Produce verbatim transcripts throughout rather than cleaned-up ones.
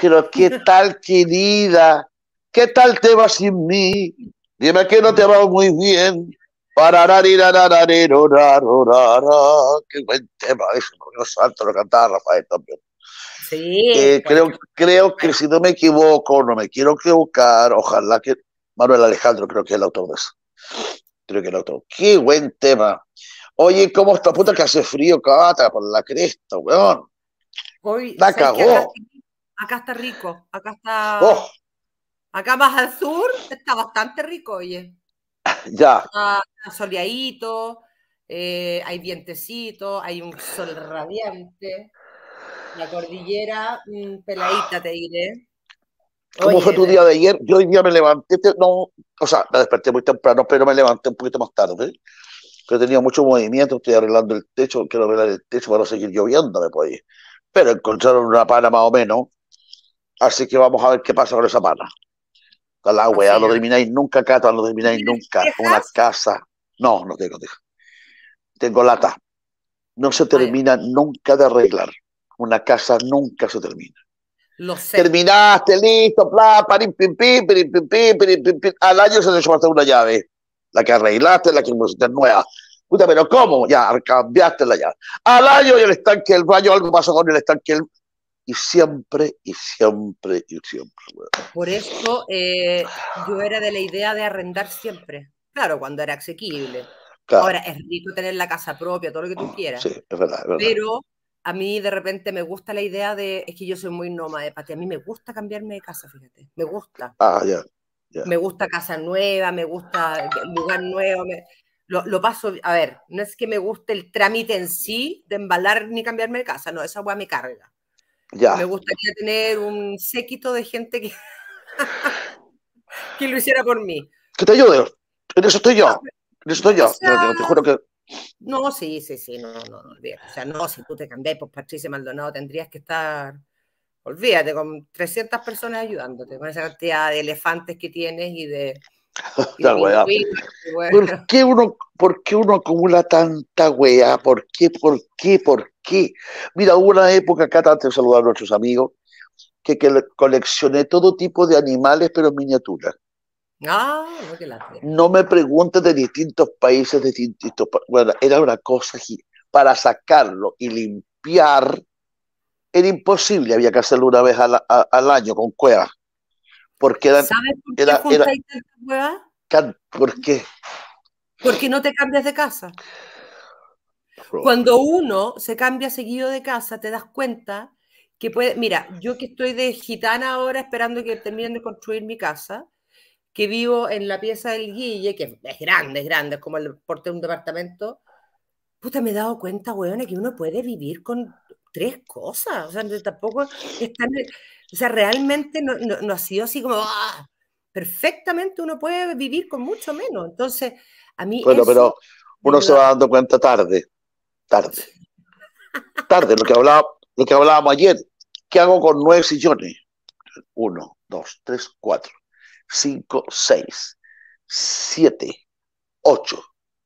Pero ¿qué tal, querida? ¿Qué tal te va sin mí? Dime que no te va muy bien. Parararararararararara. Qué buen tema eso, no salto, lo cantaba Rafael también. Sí, Eh, pues, creo, creo que si no me equivoco, no me quiero equivocar, ojalá que Manuel Alejandro creo que es el autor de eso. Creo que es el autor. Qué buen tema. Oye, ¿cómo está puta que hace frío, cata, por la cresta, weón? hoy, La ¿sabes que acá, cagó. acá está rico? Acá está, Oh, acá más al sur está bastante rico, oye. ya. Está, está soleadito, eh, hay vientecito, hay un sol radiante, la cordillera mm, peladita, te diré. ¿Cómo fue Oye, tu día de ayer? Yo hoy día me levanté, te- no, o sea, me desperté muy temprano, pero me levanté un poquito más tarde. Pero tenía mucho movimiento, estoy arreglando el techo, quiero arreglar el techo para no seguir lloviendo, me podía. Pero encontraron una pana más o menos, así que vamos a ver qué pasa con esa pana. Con la o weá, no sea, termináis nunca, Cata, no ¿tú termináis tienes nunca. Una tejas? casa, no, no tengo teja. Tengo lata. No se Ah, ya, termina nunca de arreglar. Una casa nunca se termina. lo sé. Terminaste, listo, bla, parim, pim, pim, pirim, pim, pim, pirim, pim, pim. Al año se te echó una llave. La que arreglaste, la que pusiste nueva. Puta, pero ¿cómo? Ya, cambiaste la llave. Al año y el estanque del baño, algo pasó con el estanque del... Y siempre, y siempre, y siempre. Bueno. Por eso eh, yo era de la idea de arrendar siempre. Claro, cuando era asequible. Ahora, Claro, es rico tener la casa propia, todo lo que tú sí, quieras, es verdad, es verdad. pero a mí de repente me gusta la idea de, es que yo soy muy nómade, Pati, a mí me gusta cambiarme de casa, fíjate, me gusta. Ah, ya, ya. Me gusta casa nueva, me gusta lugar nuevo, me- lo, lo paso, a ver, no es que me guste el trámite en sí de embalar ni cambiarme de casa, no, esa weá me carga. Me Ya. gustaría tener un séquito de gente que, que lo hiciera por mí. Que te ayude. En eso estoy No, yo. En eso estoy o yo. sea, Yo, yo te juro que... no, sí, sí, sí, no, no, no, olvídate. O sea, no, si tú te cambias por Patricia Maldonado tendrías que estar, olvídate, con trescientas personas ayudándote, con esa cantidad de elefantes que tienes y de, y de La weá. pingüinos. Y bueno. ¿Por qué uno, por qué uno acumula tanta weá? ¿Por qué, por qué, por qué? Mira, hubo una época acá, antes de saludar a nuestros amigos, que, que coleccioné todo tipo de animales, pero en miniatura. Ah, no, que la tira. No me preguntes de distintos países, de distintos... Bueno, era una cosa así. Para sacarlo y limpiar, era imposible. Había que hacerlo una vez al, a, al año con cuevas. Porque eran, ¿Sabes por qué era, era, juntáis tantas huevas? ¿por qué? Porque no te cambias de casa. Cuando Probablemente. uno se cambia seguido de casa, te das cuenta que puede. Mira, yo que estoy de gitana ahora esperando que terminen de construir mi casa, que vivo en la pieza del Guille, que es grande, es grande, es como el porte de un departamento, puta, me he dado cuenta, weón, que uno puede vivir con tres cosas. O sea, tampoco es tan. O sea, realmente no, no, no ha sido así como. ¡Ah! Perfectamente uno puede vivir con mucho menos. Entonces, a mí Bueno, pero eso me uno se va ayuda. dando cuenta tarde, tarde, tarde, lo que, hablaba, lo que hablábamos ayer. ¿Qué hago con nueve sillones? Uno, dos, tres, cuatro, cinco, seis, siete, ocho,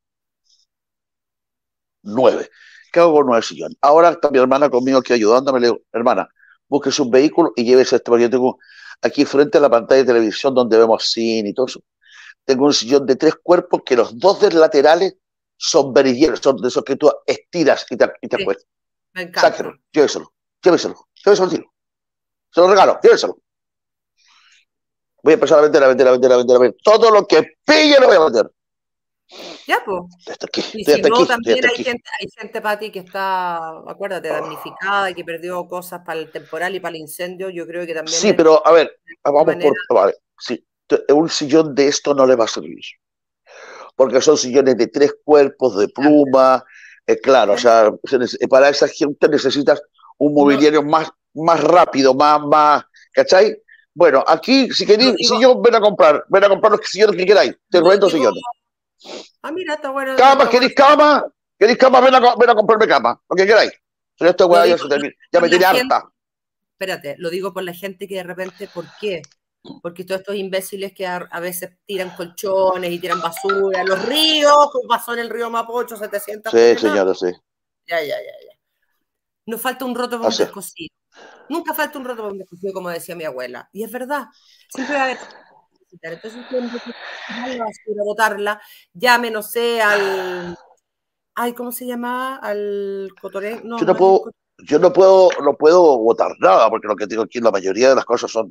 nueve. ¿Qué hago con nueve sillones? Ahora está mi hermana conmigo aquí ayudándome. Le digo, hermana, búsquese un vehículo y llévese este, porque yo tengo aquí frente a la pantalla de televisión donde vemos cine y todo eso. Tengo un sillón de tres cuerpos que los dos de laterales son berilleros, son de esos que tú estiras y te, y te Sí, acuestas. me Sáquelo, encanta. lléveselo, lléveselo, lléveselo, tío. Se lo regalo, lléveselo. Voy a empezar a vender, a vender, a vender, a vender, a vender. Todo lo que pille lo voy a vender. Ya, pues. Estoy hasta aquí, Y estoy si hasta aquí, no, estoy también hasta hay aquí. gente, hay gente, Pati, que está, acuérdate, Oh. damnificada y que perdió cosas para el temporal y para el incendio. Yo creo que también Sí, de pero a ver, alguna vamos manera. por... Vale, sí, un sillón de esto no le va a servir. Porque son sillones de tres cuerpos, de pluma. Eh, claro, o sea, para esa gente necesitas un No, mobiliario más, más rápido, más, más, ¿cachai? Bueno, aquí, si lo queréis digo, sillón, ven a comprar, ven a comprar los sillones que queráis, te lo vendo digo. sillones. Ah, mira, está bueno, Cama, está bueno. ¿queréis cama? ¿Queréis cama? Ven a, ven a comprarme cama, lo que queráis. Pero esta Lo weá ya digo se termina, ya por me la tiene gente, harta. espérate, lo digo por la gente que de repente, ¿por qué? Porque todos estos imbéciles que a, a veces tiran colchones y tiran basura, los ríos, como pasó en el río Mapocho, setecientas Sí, toneladas. señora, sí. Ya, ya, ya, ya. Nos falta un roto para O un sea, descosido. Nunca falta un rato para un desconocido, como decía mi abuela. Y es verdad. Siempre va a haber. Entonces, la basura, botarla, llame, no sé, al. Ay, ¿cómo se llama? Al cotoré. No, Yo no no es el puedo, yo no puedo, no puedo votar nada, porque lo que tengo aquí, la mayoría de las cosas son,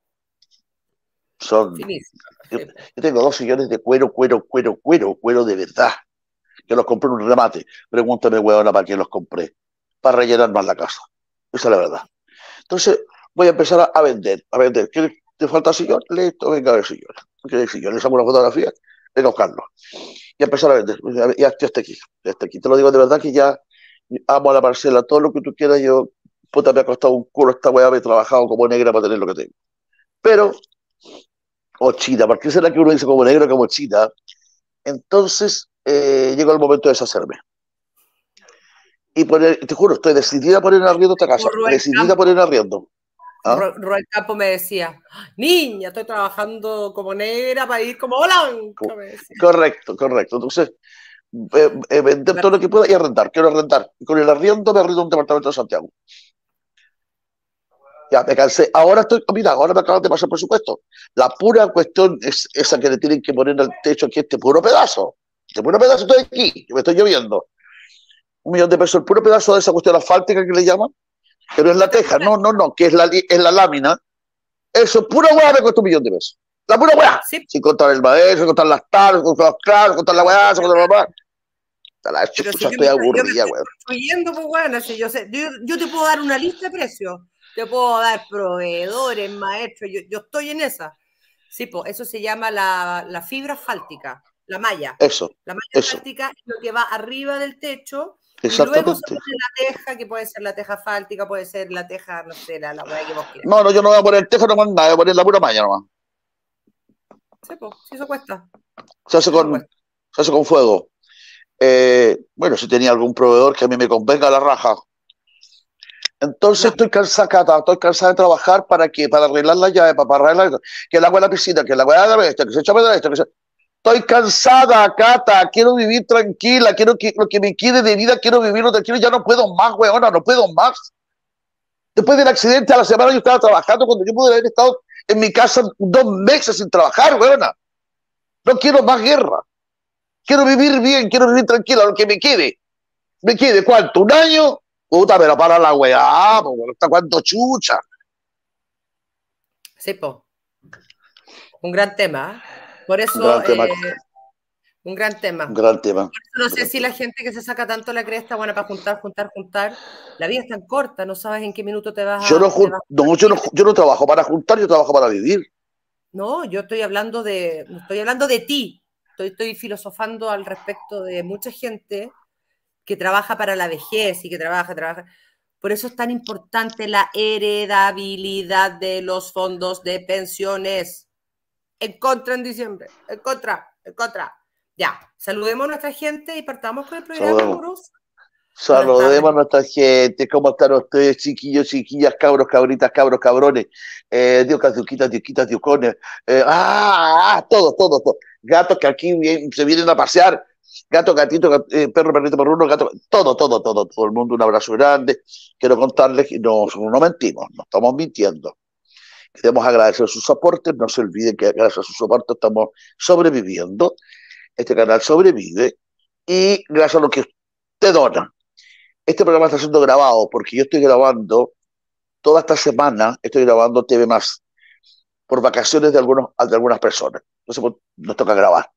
son. finísimo. Yo, yo tengo dos sillones de cuero, cuero, cuero, cuero, cuero de verdad, que los compré en un remate. Pregúntame, huevona, para qué los compré. Para rellenar más la casa. Esa es la verdad. Entonces, voy a empezar a, a vender, a vender. ¿Quieres, te falta sillón? Listo, venga a ver sillón. ¿Quieres sillón? Les hago una fotografía, venga a buscarlo. Y a empezar a vender. Ya estoy hasta aquí, ya hasta aquí. Te lo digo de verdad que ya amo a la parcela, todo lo que tú quieras. Yo, puta, me ha costado un culo esta weá, me he trabajado como negra para tener lo que tengo. Pero, o china, ¿por qué será que uno dice como negro como china? Entonces, eh, llegó el momento de deshacerme. Y poner, te juro, estoy decidida a poner en arriendo esta casa. Decidida a poner en arriendo. ¿Ah? Roel Campo me decía, niña, estoy trabajando como negra para ir como blanca. Me decía. Correcto, correcto. Entonces, eh, eh, vender todo lo que pueda y arrendar. Quiero arrendar. Y con el arriendo me arriendo un departamento de Santiago. Ya me cansé. Ahora estoy, mira, ahora me acaban de pasar presupuesto. La pura cuestión es esa que le tienen que poner al techo aquí, este puro pedazo. Este puro pedazo estoy aquí, que me estoy lloviendo. Un millón de pesos, el puro pedazo de esa cuestión asfáltica que le llaman, que no es la teja, no, no, no, que es la, es la lámina. Eso, pura hueá me cuesta un millón de pesos. La pura hueá. Sí. Sin contar el maestro, sin contar las tablas, sin contar los claros, sin contar la hueá, sin contar la hueá. La chucha, si estoy aburrida, weón. Construyendo, pues, bueno, si yo, sé, yo, yo te puedo dar una lista de precios. Te puedo dar proveedores, maestros, yo, yo estoy en esa. Sí, pues eso se llama la, la fibra asfáltica, la malla. Eso. La malla eso. asfáltica es lo que va arriba del techo y luego se pone la teja, que puede ser la teja asfáltica, puede ser la teja, no sé, la, la hueá que vos quieras. No, no, yo no voy a poner teja, no voy a nada, voy a poner la pura malla nomás. Sí, pues, sí, eso cuesta. Se hace, con, cuesta. se hace con fuego. Eh, bueno, si tenía algún proveedor que a mí me convenga la raja. Entonces no. estoy cansada, estoy cansada de trabajar para que, para arreglar la llave, para, para arreglar que el agua de la piscina, que el agua de la bestia, que se echa de esto, que se... Estoy cansada, Cata, quiero vivir tranquila, quiero que lo que me quede de vida, quiero vivirlo tranquilo, ya no puedo más, weona, no puedo más. Después del accidente a la semana yo estaba trabajando cuando yo pude haber estado en mi casa dos meses sin trabajar, weona. No quiero más guerra. Quiero vivir bien, quiero vivir tranquila, lo que me quede. ¿Me quede cuánto? ¿Un año? Puta, pero para la weá, ¿hasta cuánto chucha? Sí, po. Un gran tema. Por eso, un gran tema. Eh, un gran tema. Un gran tema. Por eso no sé si la gente que se saca tanto la cresta, bueno, para juntar, juntar, juntar, la vida es tan corta, no sabes en qué minuto te vas a... Yo no, vas a... no, yo no, yo no trabajo para juntar, yo trabajo para vivir. No, yo estoy hablando de, no estoy hablando de ti, estoy, estoy filosofando al respecto de mucha gente que trabaja para la vejez y que trabaja, trabaja. Por eso es tan importante la heredabilidad de los fondos de pensiones. En contra en diciembre, en contra, en contra. Ya, saludemos a nuestra gente y partamos con el programa, amoroso. Saludemos a nuestra gente. ¿Cómo están ustedes, chiquillos, chiquillas, cabros, cabritas, cabros, cabrones? Eh, diocas, diuquitas, diuquitas, diucones. Eh, ah, todos, todos, todos. Gatos que aquí bien, se vienen a pasear. Gato, gatito, gato, eh, perro, perrito, perruno, gato. Todo, todo, todo, todo el mundo. Un abrazo grande. Quiero contarles que no, no mentimos, no estamos mintiendo. Queremos agradecer sus aportes. No se olviden que gracias a sus aportes estamos sobreviviendo. Este canal sobrevive. Y gracias a lo que usted dona. Este programa está siendo grabado porque yo estoy grabando toda esta semana, estoy grabando T V Más por vacaciones de, algunos, de algunas personas. Entonces pues, nos toca grabar.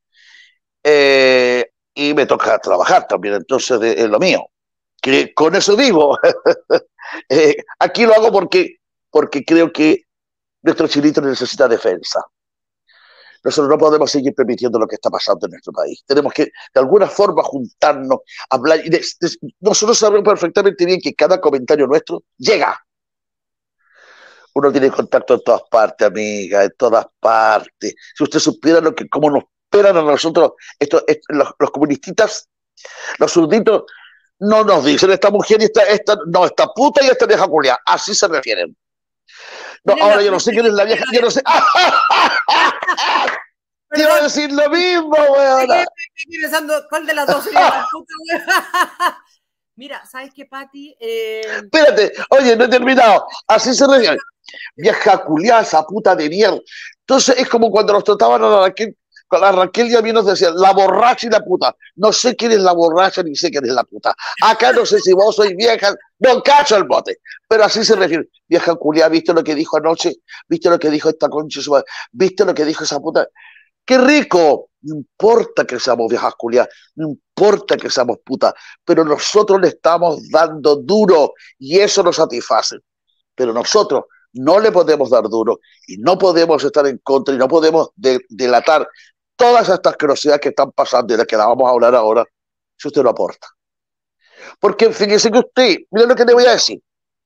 Eh, y me toca trabajar también, entonces es eh, lo mío. Que con eso vivo. eh, aquí lo hago porque, porque creo que nuestro chilito necesita defensa. Nosotros no podemos seguir permitiendo lo que está pasando en nuestro país. Tenemos que, de alguna forma, juntarnos, hablar. Y de, de, nosotros sabemos perfectamente bien que cada comentario nuestro llega. Uno tiene contacto en todas partes, amiga, en todas partes. Si usted supiera lo que, cómo nos esperan a nosotros, esto, esto, los, los comunistas, los surditos, no nos dicen esta mujer y esta, esta, no, esta puta y esta vieja culia. Así se refieren. No, ahora yo no sé quién es la vieja, yo no sé. Te iba a decir lo mismo, weón. Estoy pensando, ¿cuál de las dos sería la puta, weón? Mira, ¿sabes qué, Pati? Eh... Espérate, oye, no he terminado. Así se refiere. Vieja culiada, esa puta de mierda. Entonces es como cuando nos trataban a la Raquel, con la Raquel y a mí nos decían la borracha y la puta. No sé quién es la borracha ni sé quién es la puta. Acá no sé si vos sois vieja, no cacho el bote. Pero así se refiere. Vieja culiada, ¿viste lo que dijo anoche? ¿Viste lo que dijo esta concha? ¿Viste lo que dijo esa puta? ¡Qué rico! No importa que seamos viejas culiadas, no importa que seamos putas, pero nosotros le estamos dando duro y eso nos satisface. Pero nosotros no le podemos dar duro y no podemos estar en contra y no podemos de, delatar todas estas asquerosidades que están pasando y de las que la vamos a hablar ahora, si usted lo aporta. Porque fíjese que usted, mira lo que le voy a decir.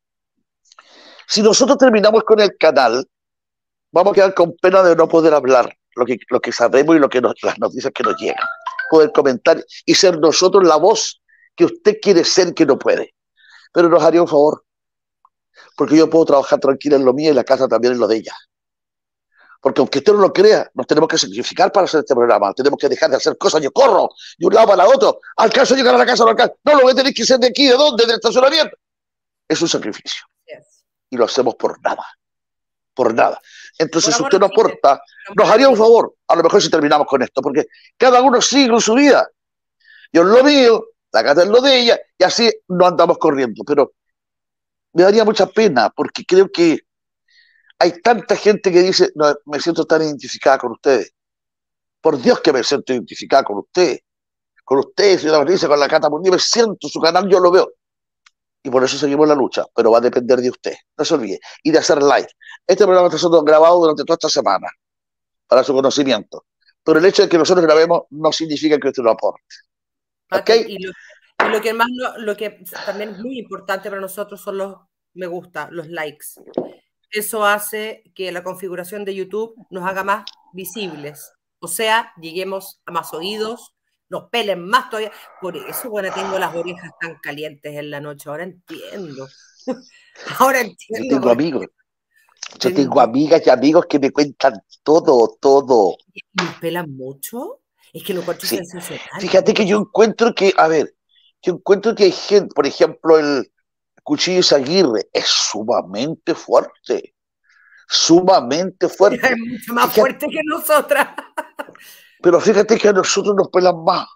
Si nosotros terminamos con el canal, vamos a quedar con pena de no poder hablar lo que, lo que sabemos y lo que nos, las noticias que nos llegan. Poder comentar y ser nosotros la voz que usted quiere ser que no puede. Pero nos haría un favor. Porque yo puedo trabajar tranquila en lo mío y la casa también en lo de ella. Porque aunque usted no lo crea, nos tenemos que sacrificar para hacer este programa. Tenemos que dejar de hacer cosas. Yo corro de un lado para otro. Alcanzo a llegar a la casa, no alcanzo. No, lo voy a tener que hacer de aquí, ¿de dónde? Del estacionamiento. Es un sacrificio. Yes. Y lo hacemos por nada. Por nada. Entonces, si usted no aporta, nos haría un favor. A lo mejor si terminamos con esto. Porque cada uno sigue en su vida. Yo en lo mío, la casa en lo de ella, y así no andamos corriendo. Pero me daría mucha pena, porque creo que hay tanta gente que dice, no, me siento tan identificada con ustedes. Por Dios que me siento identificada con ustedes. Con ustedes, señora Patricia, con la Cata Mundi, me siento, su canal yo lo veo. Y por eso seguimos la lucha, pero va a depender de usted. No se olvide. Y de hacer live. Este programa está siendo grabado durante toda esta semana, para su conocimiento. Pero el hecho de que nosotros grabemos no significa que usted lo aporte. ¿Ok? Y lo, y lo que más, lo, lo que también es muy importante para nosotros son los me gusta, los likes. Eso hace que la configuración de YouTube nos haga más visibles. O sea, lleguemos a más oídos, nos pelen más todavía. Por eso, bueno, tengo las orejas tan calientes en la noche. Ahora entiendo. Ahora entiendo. Yo tengo amigos. Yo tengo amigas y amigos que me cuentan todo, todo. ¿Y me pelan mucho? Es que lo encuentro sí. sensacional. Fíjate que yo encuentro que, a ver, yo encuentro que hay gente, por ejemplo, el Cuchillo Aguirre es sumamente fuerte. Sumamente fuerte. Es mucho más fíjate, fuerte que nosotras. Pero fíjate que a nosotros nos pelan más.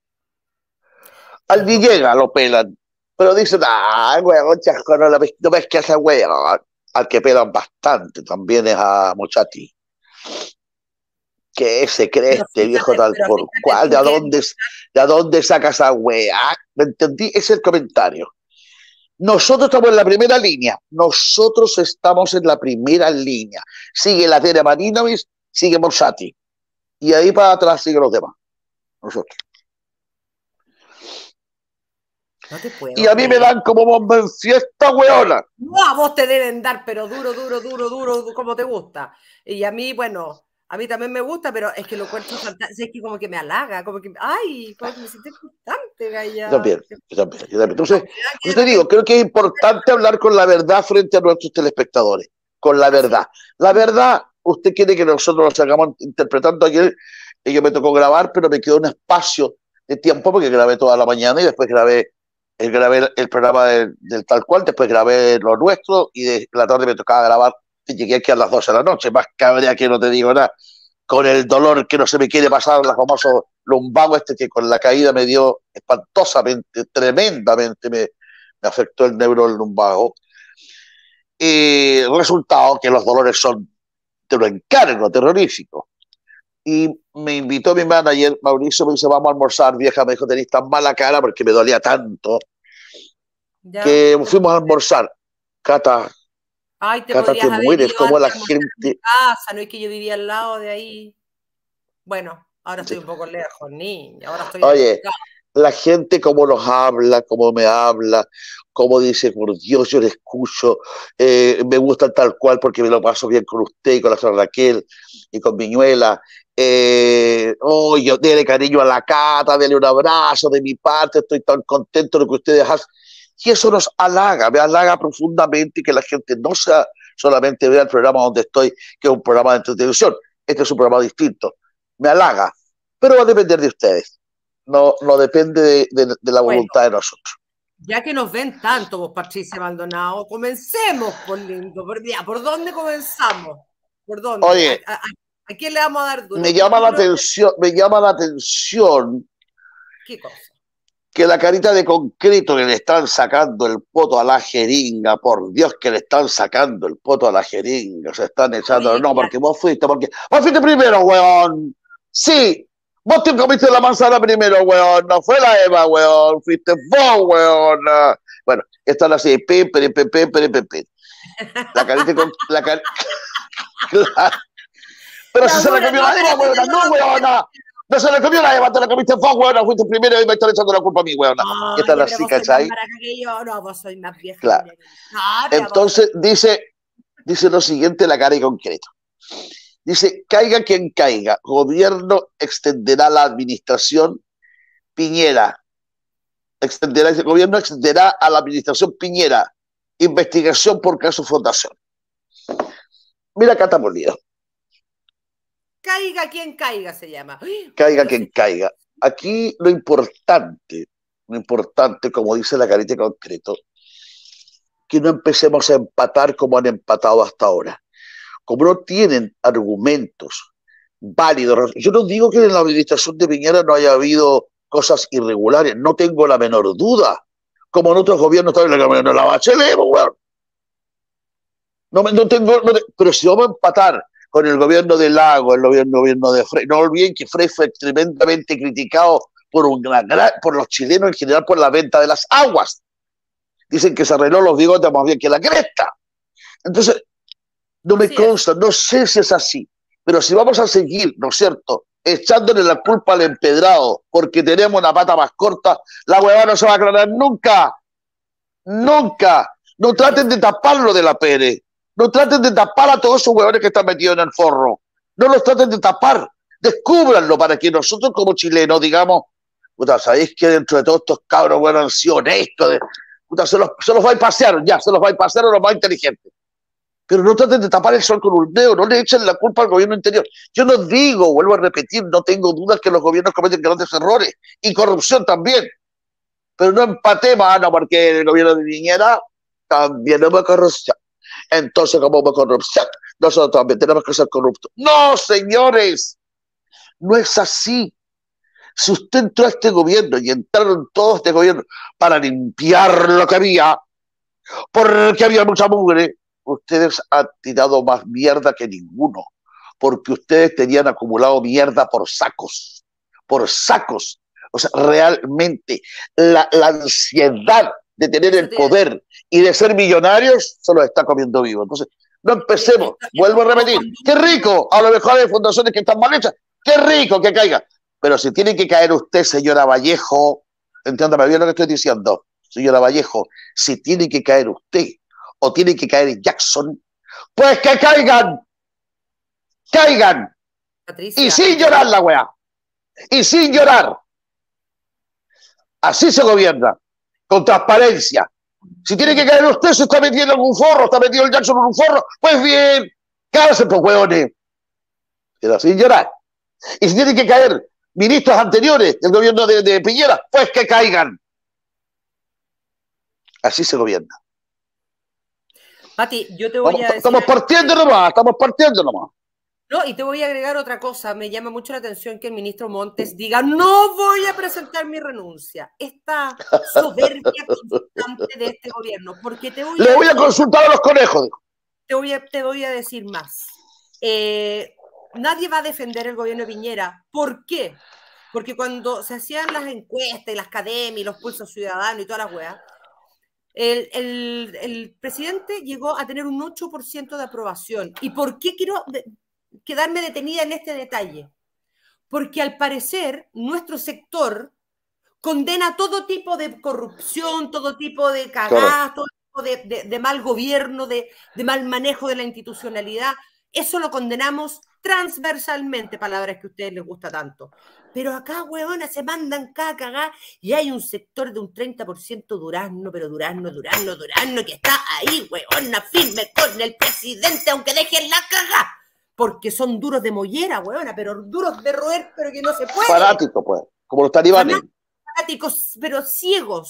Al Villegas lo pelan. Pero dicen, ah, weón, chasco, no, ves, no ves que hace weón. Al que pelan bastante también es a Mochati. Que se cree pero este fíjate, viejo tal por cual. ¿De dónde, ¿De dónde sacas esa weá? ¿Me entendí? Ese es el comentario. Nosotros estamos en la primera línea. Nosotros estamos en la primera línea. Sigue la Tere Marinovic, sigue Morsati. Y ahí para atrás siguen los demás. Nosotros. No te puedo y a mí creer. Me dan como bomba en fiesta, weona. No, a vos te deben dar, pero duro, duro, duro, duro, como te gusta. Y a mí, bueno, a mí también me gusta, pero es que lo encuentro fantástico. Es que como que me halaga, como que, ay, como que me siento importante, Gaya. Yo también, yo también, yo también. Entonces, yo te digo, creo que es importante hablar con la verdad frente a nuestros telespectadores. Con la verdad. La verdad, usted quiere que nosotros nos hagamos interpretando ayer, y yo me tocó grabar, pero me quedó un espacio de tiempo porque grabé toda la mañana y después grabé el, grabé el programa del, del tal cual, después grabé lo nuestro y de la tarde me tocaba grabar y llegué aquí a las doce de la noche, más cabrea que no te digo nada, con el dolor que no se me quiere pasar, el famoso lumbago este que con la caída me dio espantosamente, tremendamente me, me afectó el neuro del lumbago. Y el resultado que los dolores son de lo encargo, terrorífico. Y me invitó mi manager, Mauricio, me dice, vamos a almorzar, vieja, me dijo, tenéis tan mala cara porque me dolía tanto, ya, que fuimos a almorzar. Cata, ay, te, Cata, te mueres, como la gente... casa, no es que yo vivía al lado de ahí. Bueno, ahora estoy sí. un poco lejos, niña, ahora estoy... Oye, la gente como nos habla, como me habla, como dice, por Dios, yo le escucho, eh, me gusta tal cual porque me lo paso bien con usted y con la señora Raquel y con Viñuela. Eh, oh, yo dele cariño a la Cata, dele un abrazo de mi parte, estoy tan contento de lo que ustedes hacen. Y eso nos halaga, me halaga profundamente que la gente no sea solamente vea el programa donde estoy, que es un programa de televisión. Este es un programa distinto. Me halaga, pero va a depender de ustedes. No, no depende de, de, de la voluntad bueno, de nosotros. Ya que nos ven tanto, vos, Patricia Maldonado, comencemos, por lindo. Por, ya, ¿por dónde comenzamos? ¿Por dónde? ¿A, Oye, a, a quién le vamos a dar me duro? ¿Qué, llama qué, la atención, me llama la atención qué cosa? que la carita de concreto que le están sacando el poto a la jeringa, por Dios que le están sacando el poto a la jeringa, se están echando, Oye, no, claro. porque vos fuiste, porque vos fuiste primero, weón. Sí, vos te comiste la manzana primero, weón, no fue la Eva, weón, fuiste vos, weón. Bueno, están así, pim, pim, pim, pim, pim, pim, pim. La carita con la car... claro. Pero si La se la dura, comió no, la Eva, espérate, weón, no, no, weón. No se la comió la Eva, te la comiste vos, weón, fuiste primero y me están echando la culpa a mí, weón. Y están oye, pero así, vos sois más ¿cachai? maraca que yo, no, vos sois más vieja Claro. culia que yo. No, pero vos sois... Entonces dice, dice lo siguiente la cara y concreto. Dice, caiga quien caiga, gobierno extenderá la administración Piñera. Extenderá, el gobierno extenderá a la administración Piñera investigación por caso fundación. Mira, Cata Molina. Caiga quien caiga, se llama. Caiga Yo quien sé... caiga. Aquí lo importante, lo importante, como dice la carita concreto, que no empecemos a empatar como han empatado hasta ahora. Como no tienen argumentos válidos, yo no digo que en la administración de Piñera no haya habido cosas irregulares, no tengo la menor duda, como en otros gobiernos también la gobierno de la Bachelet, bueno. no, no tengo, no, pero si vamos a empatar con el gobierno de Lago, el gobierno, gobierno de Frey, no olviden que Frey fue tremendamente criticado por, una, por los chilenos en general por la venta de las aguas. Dicen que se arregló los bigotes más bien que la cresta. Entonces, no me consta, no sé si es así, pero si vamos a seguir, ¿no es cierto?, echándole la culpa al empedrado porque tenemos una pata más corta, la huevada no se va a aclarar nunca, nunca. No traten de taparlo de la Pérez, no traten de tapar a todos esos huevones que están metidos en el forro, no los traten de tapar, descúbranlo para que nosotros como chilenos digamos, puta, ¿sabéis que dentro de todos estos cabros, bueno, han sido honestos? De, puta, se los, se los va a pasear, ya, se los va a pasear a los más inteligentes. Pero no traten de tapar el sol con un dedo, no le echen la culpa al gobierno interior. Yo no digo, vuelvo a repetir, no tengo dudas que los gobiernos cometen grandes errores y corrupción también. Pero no empatemos, ah, no, porque el gobierno de Piñera también hubo corrupción. Entonces, como hubo corrupción, nosotros también tenemos que ser corruptos. No, señores, no es así. Si usted entró a este gobierno y entraron todos a este gobierno para limpiar lo que había, porque había mucha mugre, ustedes han tirado más mierda que ninguno, porque ustedes tenían acumulado mierda por sacos, por sacos. O sea, realmente la, la ansiedad de tener el poder y de ser millonarios se los está comiendo vivo. Entonces, no empecemos, vuelvo a repetir, qué rico, a lo mejor hay fundaciones que están mal hechas, qué rico que caiga, pero si tiene que caer usted, señora Vallejo, entiéndame bien lo que estoy diciendo, señora Vallejo, si tiene que caer usted, o tiene que caer Jackson, pues que caigan, caigan, Patricia, y sin llorar la weá, y sin llorar. Así se gobierna, con transparencia. Si tiene que caer usted, se está metiendo en un forro, está metido el Jackson en un forro, pues bien, cállese por hueones, pero sin llorar. Y si tiene que caer ministros anteriores del gobierno de, de Piñera, pues que caigan. Así se gobierna. Pati, yo te voy vamos, a decir... Estamos partiendo nomás, estamos partiendo nomás. No, y te voy a agregar otra cosa. Me llama mucho la atención que el ministro Montes diga, no voy a presentar mi renuncia. Esta soberbia constante de este gobierno. Porque te voy Le a voy decir, a consultar a los conejos. Te voy a, te voy a decir más. Eh, nadie va a defender el gobierno de Piñera. ¿Por qué? Porque cuando se hacían las encuestas y las academias y los pulsos ciudadanos y todas las weas, El, el, el presidente llegó a tener un ocho por ciento de aprobación. ¿Y por qué quiero de, quedarme detenida en este detalle? Porque al parecer nuestro sector condena todo tipo de corrupción, todo tipo de cagadas, todo tipo de, de, de mal gobierno, de, de mal manejo de la institucionalidad. Eso lo condenamos transversalmente, palabras que a ustedes les gusta tanto. Pero acá, huevona, se mandan cada cagada y hay un sector de un treinta por ciento durazno, pero durazno, durazno, durazno, que está ahí, huevona, firme con el presidente, aunque dejen la cagada. Porque son duros de mollera, huevona, pero duros de roer, pero que no se puede. Fanáticos, pues, como los talibanes. Fanáticos, pero ciegos.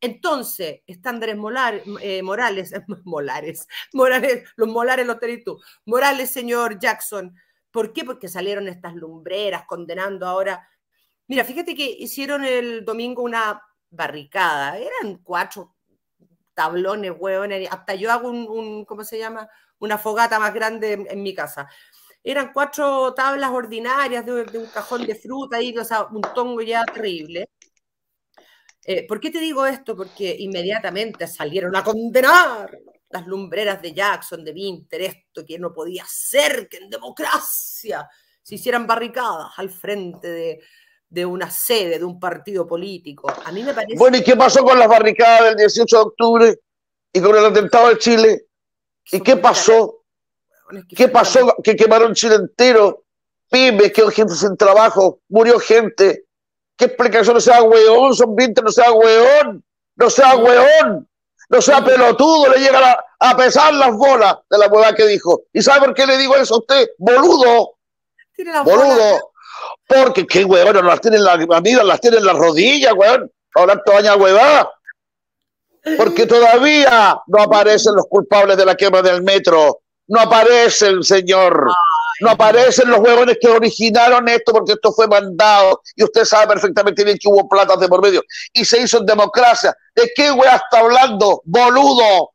Entonces, estándares molar, eh, Morales, Molares, Morales, los Molares los tenés tú. Morales, señor Jackson. ¿Por qué? Porque salieron estas lumbreras condenando ahora. Mira, fíjate que hicieron el domingo una barricada. Eran cuatro tablones, hueones. Hasta yo hago un, un, ¿cómo se llama? Una fogata más grande en, en mi casa. Eran cuatro tablas ordinarias de, de un cajón de fruta, y, o sea, un tongo ya terrible. Eh, ¿Por qué te digo esto? Porque inmediatamente salieron a condenar las lumbreras de Jackson, de Winter, esto que no podía ser que en democracia se hicieran barricadas al frente de, de una sede, de un partido político. A mí me parece... Bueno, ¿y qué pasó con las barricadas del dieciocho de octubre y con el atentado de Chile? ¿Y qué pasó? ¿Qué pasó? Que quemaron Chile entero, pymes, quedó gente sin trabajo, murió gente. ¿Qué explicación? No sea hueón, son veinte, no sea hueón, no sea hueón, no sea pelotudo, le llegan a, a pesar las bolas de la huevada que dijo. ¿Y sabe por qué le digo eso a usted? Boludo, boludo, porque qué hueón, no las tienen las amigas, las tienen en las rodillas, hueón, ahora toda huevada. Porque todavía no aparecen los culpables de la quema del metro, no aparecen, señor. No aparecen los huevones que originaron esto, porque esto fue mandado y usted sabe perfectamente bien que hubo platas de por medio y se hizo en democracia. ¿De qué hueá está hablando, boludo?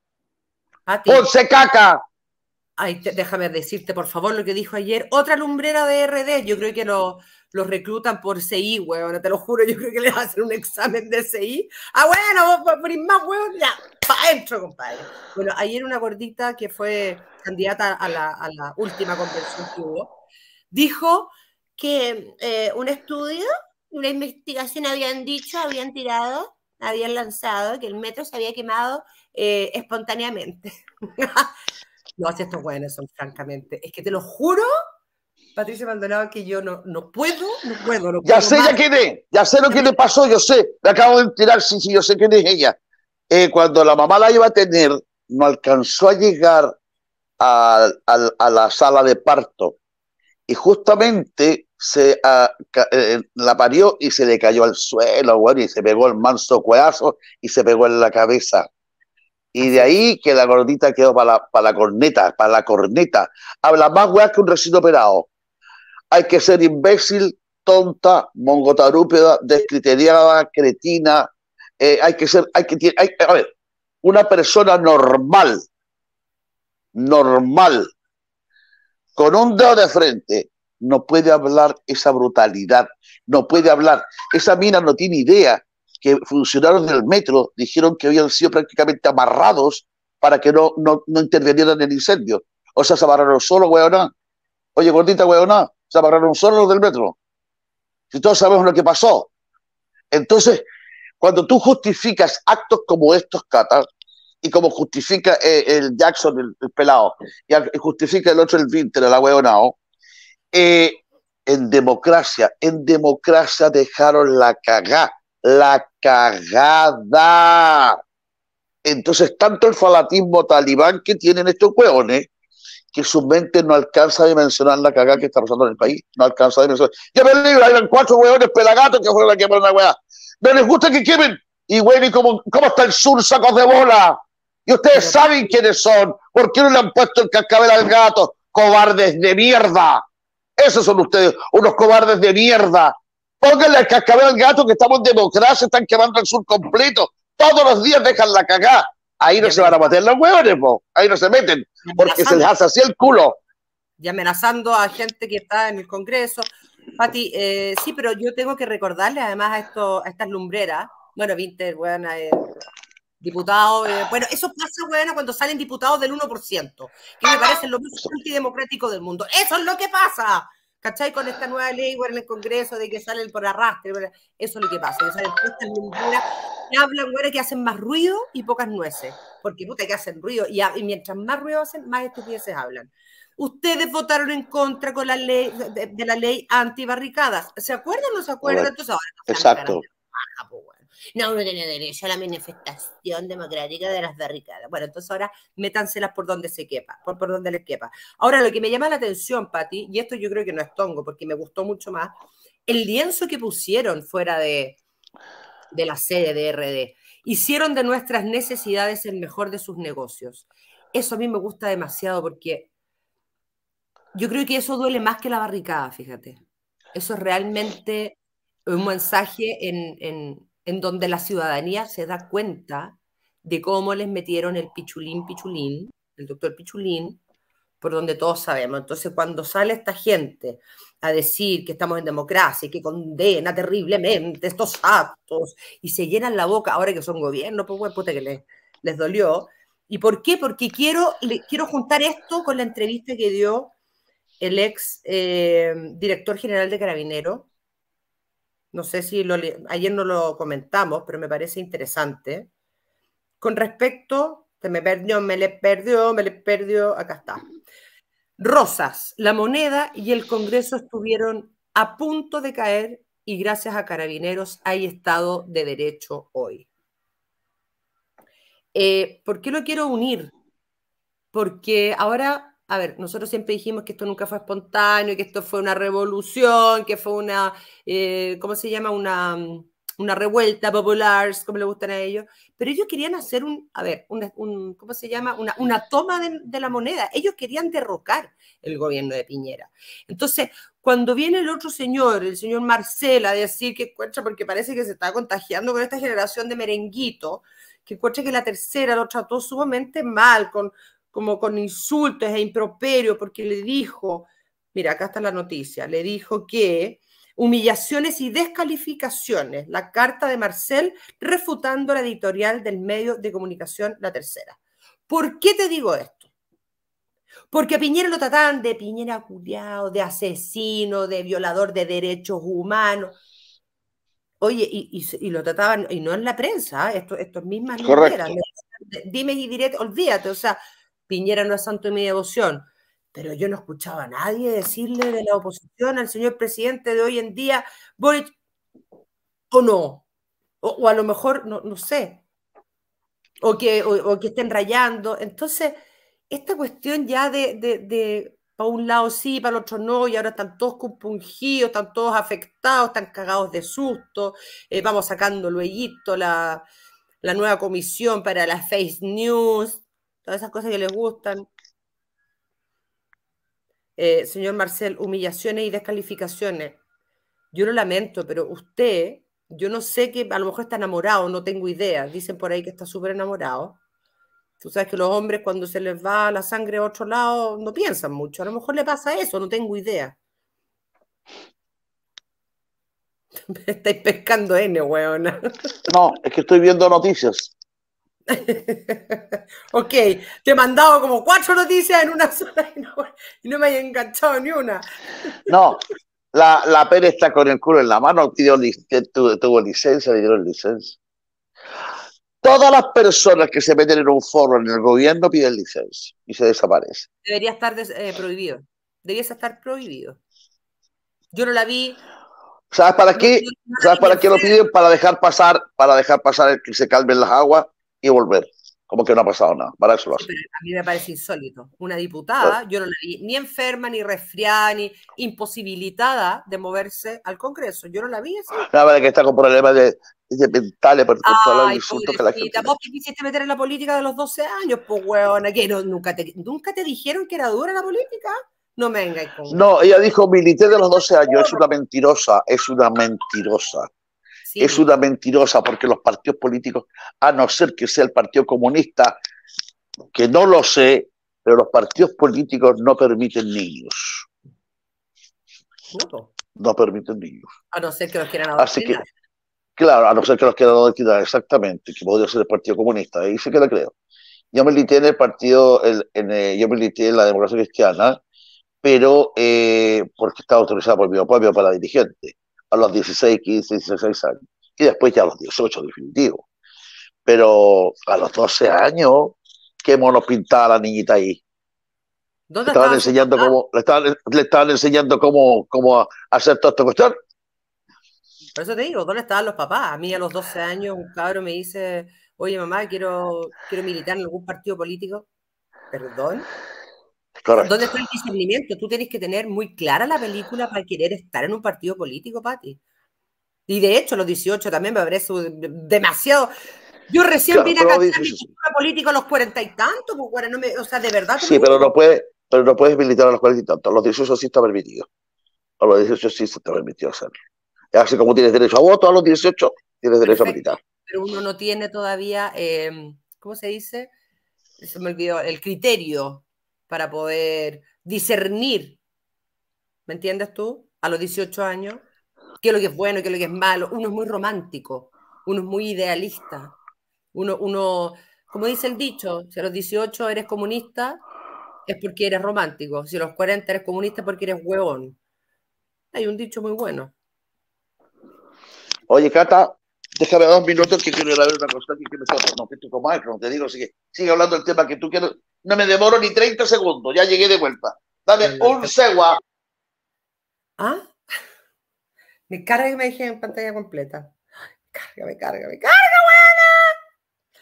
Ponce caca. Ay, te, déjame decirte, por favor, lo que dijo ayer otra lumbrera de R D. Yo creo que los lo reclutan por C I, huevón, te lo juro. Yo creo que le van a hacer un examen de C I. Ah, bueno, por, por ir más, huevón, ya, para adentro, compadre. Bueno, ayer una gordita que fue candidata a la, a la última convención que hubo, dijo que eh, un estudio, una investigación habían dicho, habían tirado, habían lanzado que el metro se había quemado eh, espontáneamente. No, si estos buenos son, francamente, es que te lo juro, Patricia Maldonado, que yo no, no puedo, no puedo. No ya puedo sé más. ya quién es, ya sé lo que le pasó, yo sé, me acabo de enterar, sí, sí, yo sé quién es ella. Eh, cuando la mamá la iba a tener, no alcanzó a llegar a, a, a la sala de parto y justamente se uh, eh, la parió y se le cayó al suelo, bueno, y se pegó el manso cueazo y se pegó en la cabeza. Y de ahí que la gordita quedó para la, para la corneta, para la corneta. Habla más weas que un recién operado. Hay que ser imbécil, tonta, mongotarúpeda, descriteriada, cretina. Eh, hay que ser, hay que, hay, a ver, una persona normal, normal, con un dedo de frente, no puede hablar esa brutalidad, no puede hablar. Esa mina no tiene idea que funcionarios del metro dijeron que habían sido prácticamente amarrados para que no, no, no intervinieran en el incendio. O sea, se amarraron solo, weona. Oye, gordita, weona, se amarraron solo los del metro. Si todos sabemos lo que pasó. Entonces, cuando tú justificas actos como estos, Cata, y como justifica eh, el Jackson, el, el pelado, y justifica el otro, el Winter, el ahueonao, eh, en democracia, en democracia dejaron la cagá, la cagada. Entonces, tanto el fanatismo talibán que tienen estos hueones, que su mente no alcanza a dimensionar la cagada que está pasando en el país, no alcanza a dimensionar. Ya me digo, eran cuatro hueones pelagatos que fueron a quemar una hueá. No les gusta que quemen. Y bueno, ¿y cómo, cómo está el sur, sacos de bola? Y ustedes saben quiénes son. ¿Por qué no le han puesto el cascabel al gato? Cobardes de mierda. Esos son ustedes, unos cobardes de mierda. Pónganle el cascabel al gato, que estamos en democracia, están quemando el sur completo. Todos los días dejan la cagada. Ahí no ya se van a meter los hueones, po. Ahí no se meten, porque se les hace así el culo. Y amenazando a gente que está en el Congreso. Pati, eh, sí, pero yo tengo que recordarle además a, esto, a estas lumbreras, bueno, Winter, bueno, eh, diputado, eh, bueno, eso pasa, bueno, cuando salen diputados del uno por ciento, que me parece lo más antidemocrático del mundo. Eso es lo que pasa, ¿cachai? Con esta nueva ley, bueno, en el Congreso, de que salen por arrastre, bueno, eso es lo que pasa, que salen estas lumbreras que hablan, bueno, que hacen más ruido y pocas nueces, porque puta que hacen ruido, y, y mientras más ruido hacen, más estupideces hablan. Ustedes votaron en contra con la ley de, de la ley antibarricadas. ¿Se acuerdan o no se acuerdan? Bueno, entonces ahora no exacto. Baja, pues, bueno. No, uno tiene derecho a la manifestación democrática de las barricadas. Bueno, entonces ahora métanselas por donde se quepa, por, por donde les quepa. Ahora, lo que me llama la atención, Pati, y esto yo creo que no es tongo, porque me gustó mucho más, el lienzo que pusieron fuera de, de la sede de R D. hicieron de nuestras necesidades el mejor de sus negocios. Eso a mí me gusta demasiado porque yo creo que eso duele más que la barricada, fíjate. Eso es realmente un mensaje en, en, en donde la ciudadanía se da cuenta de cómo les metieron el pichulín, pichulín, el doctor Pichulín, por donde todos sabemos. Entonces, cuando sale esta gente a decir que estamos en democracia y que condena terriblemente estos actos y se llenan la boca, ahora que son gobierno, pues bueno, puta que les, les dolió. ¿Y por qué? Porque quiero, le, quiero juntar esto con la entrevista que dio el ex eh, director general de Carabineros. No sé si lo, ayer no lo comentamos, pero me parece interesante. Con respecto, se me perdió, me le perdió, me le perdió, acá está. Rosas, la moneda y el Congreso estuvieron a punto de caer y gracias a Carabineros hay Estado de Derecho hoy. Eh, ¿Por qué lo quiero unir? Porque ahora, a ver, nosotros siempre dijimos que esto nunca fue espontáneo, que esto fue una revolución, que fue una, eh, ¿cómo se llama? Una, una revuelta popular, como le gustan a ellos. Pero ellos querían hacer un, a ver, un, un ¿cómo se llama? Una, una toma de, de la moneda. Ellos querían derrocar el gobierno de Piñera. Entonces, cuando viene el otro señor, el señor Marcela, a decir que encuentra, porque parece que se está contagiando con esta generación de merenguito, que encuentra que la tercera lo trató sumamente mal, con como con insultos e improperios, porque le dijo, mira, acá está la noticia, le dijo que humillaciones y descalificaciones, la carta de Marcel refutando la editorial del medio de comunicación La Tercera. ¿Por qué te digo esto? Porque a Piñera lo trataban de Piñera culiao, de asesino, de violador de derechos humanos. Oye, y, y, y lo trataban, y no en la prensa, ¿eh? Esto, estos mismas lunderas, dime y diré, olvídate, o sea, Piñera no es santo de mi devoción, pero yo no escuchaba a nadie decirle de la oposición al señor presidente de hoy en día, Boric, o no, o, o a lo mejor, no, no sé, o que, o, o que estén rayando. Entonces, esta cuestión ya de, de, de para un lado sí, para el otro no, y ahora están todos compungidos, están todos afectados, están cagados de susto, eh, vamos sacando luego la, la nueva comisión para las fake news, todas esas cosas que les gustan. Eh, señor Marcel, humillaciones y descalificaciones. Yo lo lamento, pero usted, yo no sé que a lo mejor está enamorado, no tengo idea. Dicen por ahí que está súper enamorado. Tú sabes que los hombres cuando se les va la sangre a otro lado no piensan mucho. A lo mejor le pasa eso, no tengo idea. Me estáis pescando N, weona. No, es que estoy viendo noticias. Ok, te he mandado como cuatro noticias en una sola y no, y no me he enganchado ni una. No, la, la Pérez está con el culo en la mano, pidió, tuvo, tuvo licencia, le dieron licencia. Todas las personas que se meten en un foro en el gobierno piden licencia y se desaparecen. Debería estar des, eh, prohibido. Debería estar prohibido. Yo no la vi. ¿Sabes para qué? ¿Sabes para qué lo piden? Para dejar pasar, para dejar pasar que se calmen las aguas y volver. Como que no ha pasado nada. Para eso lo hacen. Sí, a mí me parece insólito. Una diputada, yo no la vi ni enferma, ni resfriada, ni imposibilitada de moverse al Congreso. Yo no la vi así. La verdad que está con problemas de, de mentales por todos los insultos que la gente. ¿Vos te quisiste meter en la política de los doce años? Pues, huevona, ¿qué? No, ¿nunca, te, ¿Nunca te dijeron que era dura la política? No me vengáis con... No, ella dijo, milité de los doce años, es una mentirosa, es una mentirosa. Sí. Es una mentirosa porque los partidos políticos, a no ser que sea el Partido Comunista, que no lo sé, pero los partidos políticos no permiten niños. No, no permiten niños. A no ser que los quieran adoctrinar. Así que, claro, a no ser que los quieran adoctrinar, exactamente, que podría ser el Partido Comunista, ahí sí que lo creo. Yo milité en el partido, el, en, eh, yo milité en la Democracia Cristiana, pero eh, porque estaba autorizado por mi papá, mi papá era dirigente, a los dieciséis, quince, dieciséis años, y después ya a los dieciocho definitivo. Pero a los doce años, qué mono pintaba la niñita ahí. Le estaban, enseñando cómo, le, estaban, le estaban enseñando cómo, cómo hacer toda esta cuestión. Por eso te digo, ¿dónde estaban los papás? A mí a los doce años un cabro me dice, oye mamá, quiero, quiero militar en algún partido político. ¿Perdón? Correcto. ¿Dónde está el discernimiento? Tú tienes que tener muy clara la película para querer estar en un partido político, Pati. Y de hecho, a los dieciocho también me parece demasiado. Yo recién Claro, vine a pero los cachar mi dieciocho sí. cultura política a los cuarenta y tantos, pues, bueno, no me, o sea, de verdad te lo Sí, pero digo. no puede, pero no puedes militar a los cuarenta y tantos. A los dieciocho sí está permitido. A los dieciocho sí se está permitido hacerlo. Así como tienes derecho a voto a los dieciocho, tienes derecho a Perfecto, militar. pero uno no tiene todavía, eh, ¿cómo se dice? Se me olvidó, el criterio para poder discernir, ¿me entiendes tú? A los dieciocho años, qué es lo que es bueno y qué es lo que es malo. Uno es muy romántico, uno es muy idealista, uno, uno, como dice el dicho, si a los dieciocho eres comunista es porque eres romántico, si a los cuarenta eres comunista es porque eres huevón. Hay un dicho muy bueno. Oye, Cata, déjame dos minutos que quiero ir a ver una cosa que, que me está no, que estoy con Macron, te digo, sigue, sigue hablando del tema que tú quieres. No me demoro ni treinta segundos, ya llegué de vuelta. Dame un segua. ¿Ah? Me carga que me deje en pantalla completa. Carga, me carga, me carga, buena.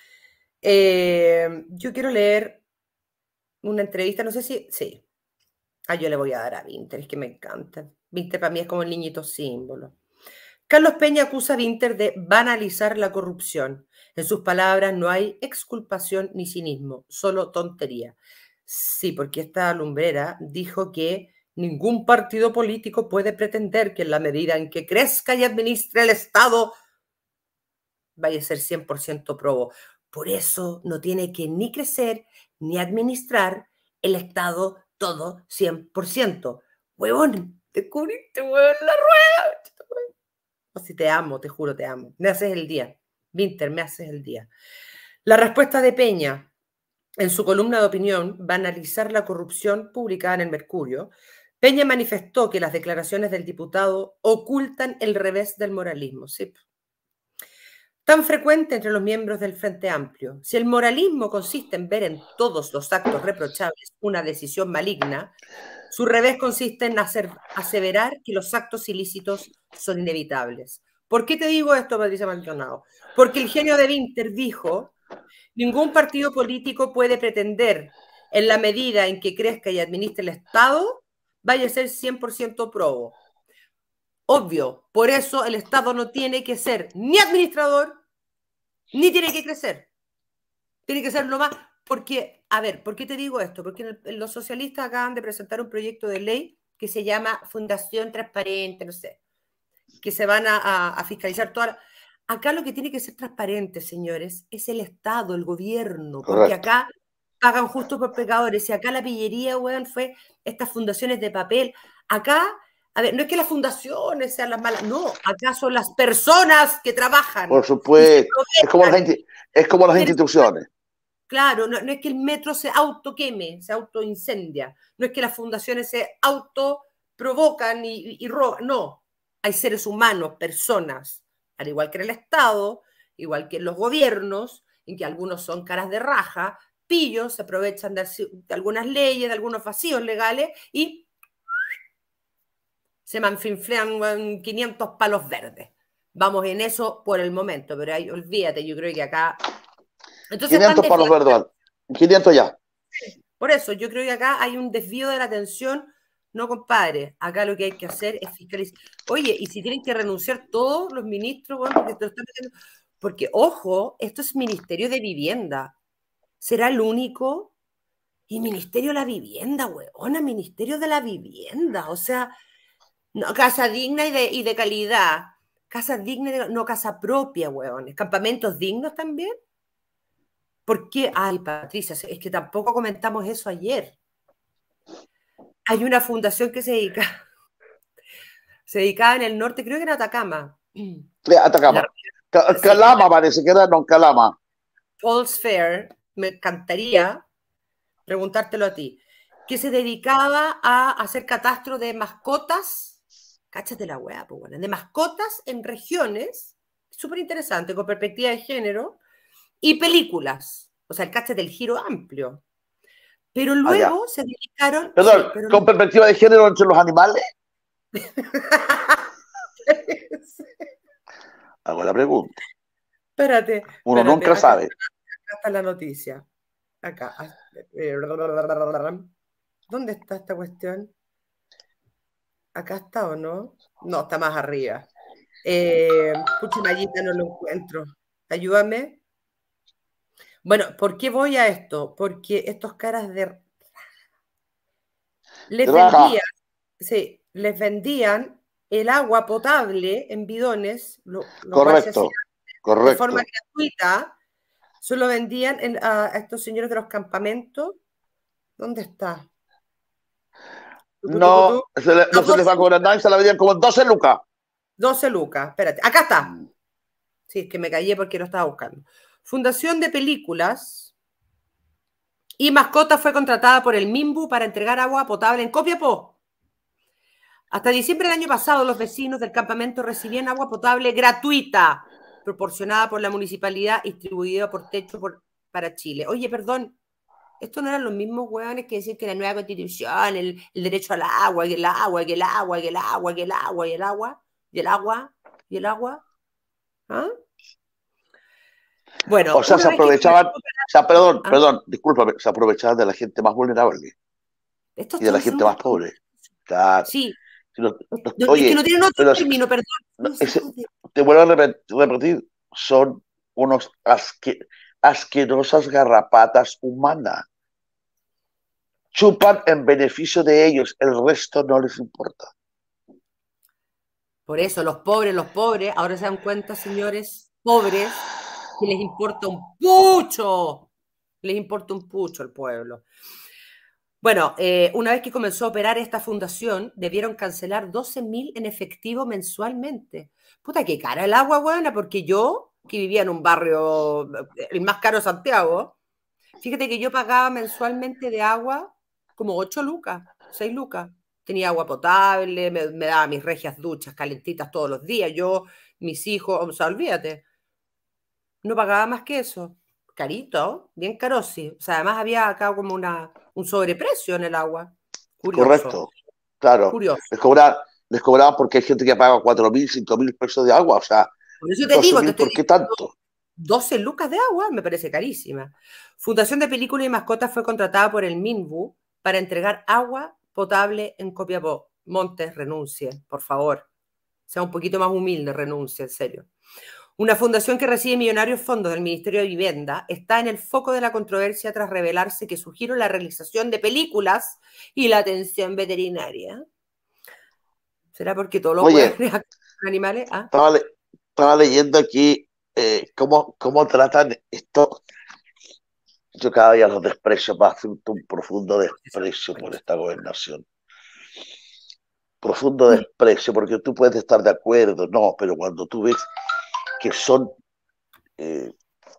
Eh, yo quiero leer una entrevista, no sé si. Sí. Ah, yo le voy a dar a Winter, es que me encanta. Winter para mí es como el niñito símbolo. Carlos Peña acusa a Winter de banalizar la corrupción. En sus palabras, no hay exculpación ni cinismo, solo tontería. Sí, porque esta lumbrera dijo que ningún partido político puede pretender que en la medida en que crezca y administre el Estado vaya a ser cien por ciento probo. Por eso no tiene que ni crecer ni administrar el Estado todo cien por ciento. Huevón, te cubriste, huevón, la rueda. Si te amo, te juro, te amo. Me haces el día. Winter, me haces el día. La respuesta de Peña en su columna de opinión va a analizar la corrupción publicada en el Mercurio. Peña manifestó que las declaraciones del diputado ocultan el revés del moralismo. Sí. Tan frecuente entre los miembros del Frente Amplio. Si el moralismo consiste en ver en todos los actos reprochables una decisión maligna, su revés consiste en hacer, aseverar que los actos ilícitos son inevitables. ¿Por qué te digo esto, Patricia Maldonado? Porque el genio de Winter dijo, ningún partido político puede pretender, en la medida en que crezca y administre el Estado, vaya a ser cien por ciento probo. Obvio, por eso el Estado no tiene que ser ni administrador, ni tiene que crecer. Tiene que ser lo más... Porque, a ver, ¿por qué te digo esto? Porque los socialistas acaban de presentar un proyecto de ley que se llama Fundación Transparente, no sé, que se van a, a, a fiscalizar toda... Acá lo que tiene que ser transparente, señores, es el Estado, el gobierno, porque Correcto. acá pagan justo por pecadores. Y acá la pillería, weón, fue estas fundaciones de papel. Acá, a ver, no es que las fundaciones sean las malas, no, acá son las personas que trabajan Por y se supuesto. Es como las, aprovechan. es como las instituciones. Claro, no, no es que el metro se autoqueme, se autoincendia, no es que las fundaciones se autoprovocan y, y, y roban, no. Hay seres humanos, personas, al igual que en el Estado, igual que en los gobiernos, en que algunos son caras de raja, pillos, se aprovechan de, de algunas leyes, de algunos vacíos legales y se manfinflean quinientos palos verdes. Vamos en eso por el momento, pero ahí, olvídate, yo creo que acá... Entonces están quinientos para los desviando. verdes. quinientos ya. Por eso, yo creo que acá hay un desvío de la atención. No, compadre, acá lo que hay que hacer es fiscalizar. Oye, y si tienen que renunciar todos los ministros, bueno, porque te lo están metiendo. Porque, ojo, esto es Ministerio de Vivienda. ¿Será el único? Y Ministerio de la Vivienda, weona, Ministerio de la Vivienda. O sea, no, casa digna y de, y de calidad. Casa digna, y de, no casa propia, weones. Campamentos dignos también. ¿Por qué? Ay, Patricia, es que tampoco comentamos eso ayer. Hay una fundación que se dedica, se dedicaba en el norte, creo que en Atacama. La, Atacama. sí, Calama parece que era, no, Calama. Falls Fair, me encantaría preguntártelo a ti, que se dedicaba a hacer catastro de mascotas, cáchate la weá, pues bueno, de mascotas en regiones, súper interesante, con perspectiva de género, y películas, o sea, el cáchate del giro amplio. Pero Allá. luego se dedicaron, Perdón, sí, pero con perspectiva de género entre los animales. Hago la pregunta. Espérate, Uno espérate, nunca acá, sabe. acá está la noticia. Acá. ¿Dónde está esta cuestión? ¿Acá está o no? No, está más arriba. Eh, pucha, Mayita, no lo encuentro. Ayúdame. Bueno, ¿por qué voy a esto? Porque estos caras de... Les Raja, vendían, sí, les vendían el agua potable en bidones, lo, lo cual se hacía correcto, de forma correcto. gratuita, solo vendían en- a, a estos señores de los campamentos. ¿Dónde está? Tucu, tucu, tu. No, se le- A no se les doce va a cobrar lucas. nada y se la vendían como doce lucas. doce lucas. Espérate, acá está. Mm. Sí, es que me callé porque lo estaba buscando. Fundación de Películas y Mascota fue contratada por el MIMBU para entregar agua potable en Copiapó. Hasta diciembre del año pasado, los vecinos del campamento recibían agua potable gratuita, proporcionada por la municipalidad y distribuida por Techo por, para Chile. Oye, perdón, estos no eran los mismos hueones que decían que la nueva constitución, el, el derecho al agua, y el agua, y el agua, y el agua, y el agua, y el agua, y el agua, y el agua. ¿Ah? O Bueno, sea, una se vez que aprovechaban, comenzó o sea, a perdón, ¿ah? perdón, discúlpame, se aprovechaban de la gente más vulnerable Estos y de la todos son gente unos... más pobre. Claro. Sí, Si no- no- no, es que no oye, tienen otro pero es- término, perdón. no, Unos ese- hijos de... te vuelvo a repet- repetir, son unos asque- asquerosas garrapatas humanas. Chupan en beneficio de ellos, el resto no les importa. Por eso, los pobres, los pobres, ahora se dan cuenta, señores, pobres, que les importa un pucho, les importa un pucho el pueblo. Bueno, eh, una vez que comenzó a operar esta fundación, debieron cancelar doce mil en efectivo mensualmente. Puta, qué cara el agua, buena, porque yo, que vivía en un barrio, eh, el más caro de Santiago, fíjate que yo pagaba mensualmente de agua como ocho lucas, seis lucas. Tenía agua potable, me, me daba mis regias duchas calentitas todos los días. Yo, mis hijos, o sea, olvídate, no pagaba más que eso. Carito, bien caro, sí. O sea, además había acá como una, un sobreprecio en el agua. Curioso, Correcto, claro. curioso. Les cobran, les cobraban porque hay gente que paga cuatro mil, cinco mil pesos de agua, o sea, Por eso te doce digo, te mil, estoy ¿por qué diciendo tanto? doce lucas de agua, me parece carísima. Fundación de Películas y Mascotas fue contratada por el MINBU para entregar agua potable en Copiapó. Montes, renuncie, por favor. Sea un poquito más humilde, renuncie, en serio. Una fundación que recibe millonarios fondos del Ministerio de Vivienda está en el foco de la controversia tras revelarse que su giro es la realización de películas y la atención veterinaria. ¿Será porque todos los Oye, hueones con animales? ¿Ah? estaba, le- estaba leyendo aquí eh, cómo, cómo tratan esto. Yo cada día los desprecio más, siento un profundo desprecio por esta gobernación. Profundo desprecio, porque tú puedes estar de acuerdo, no, pero cuando tú ves que son, eh,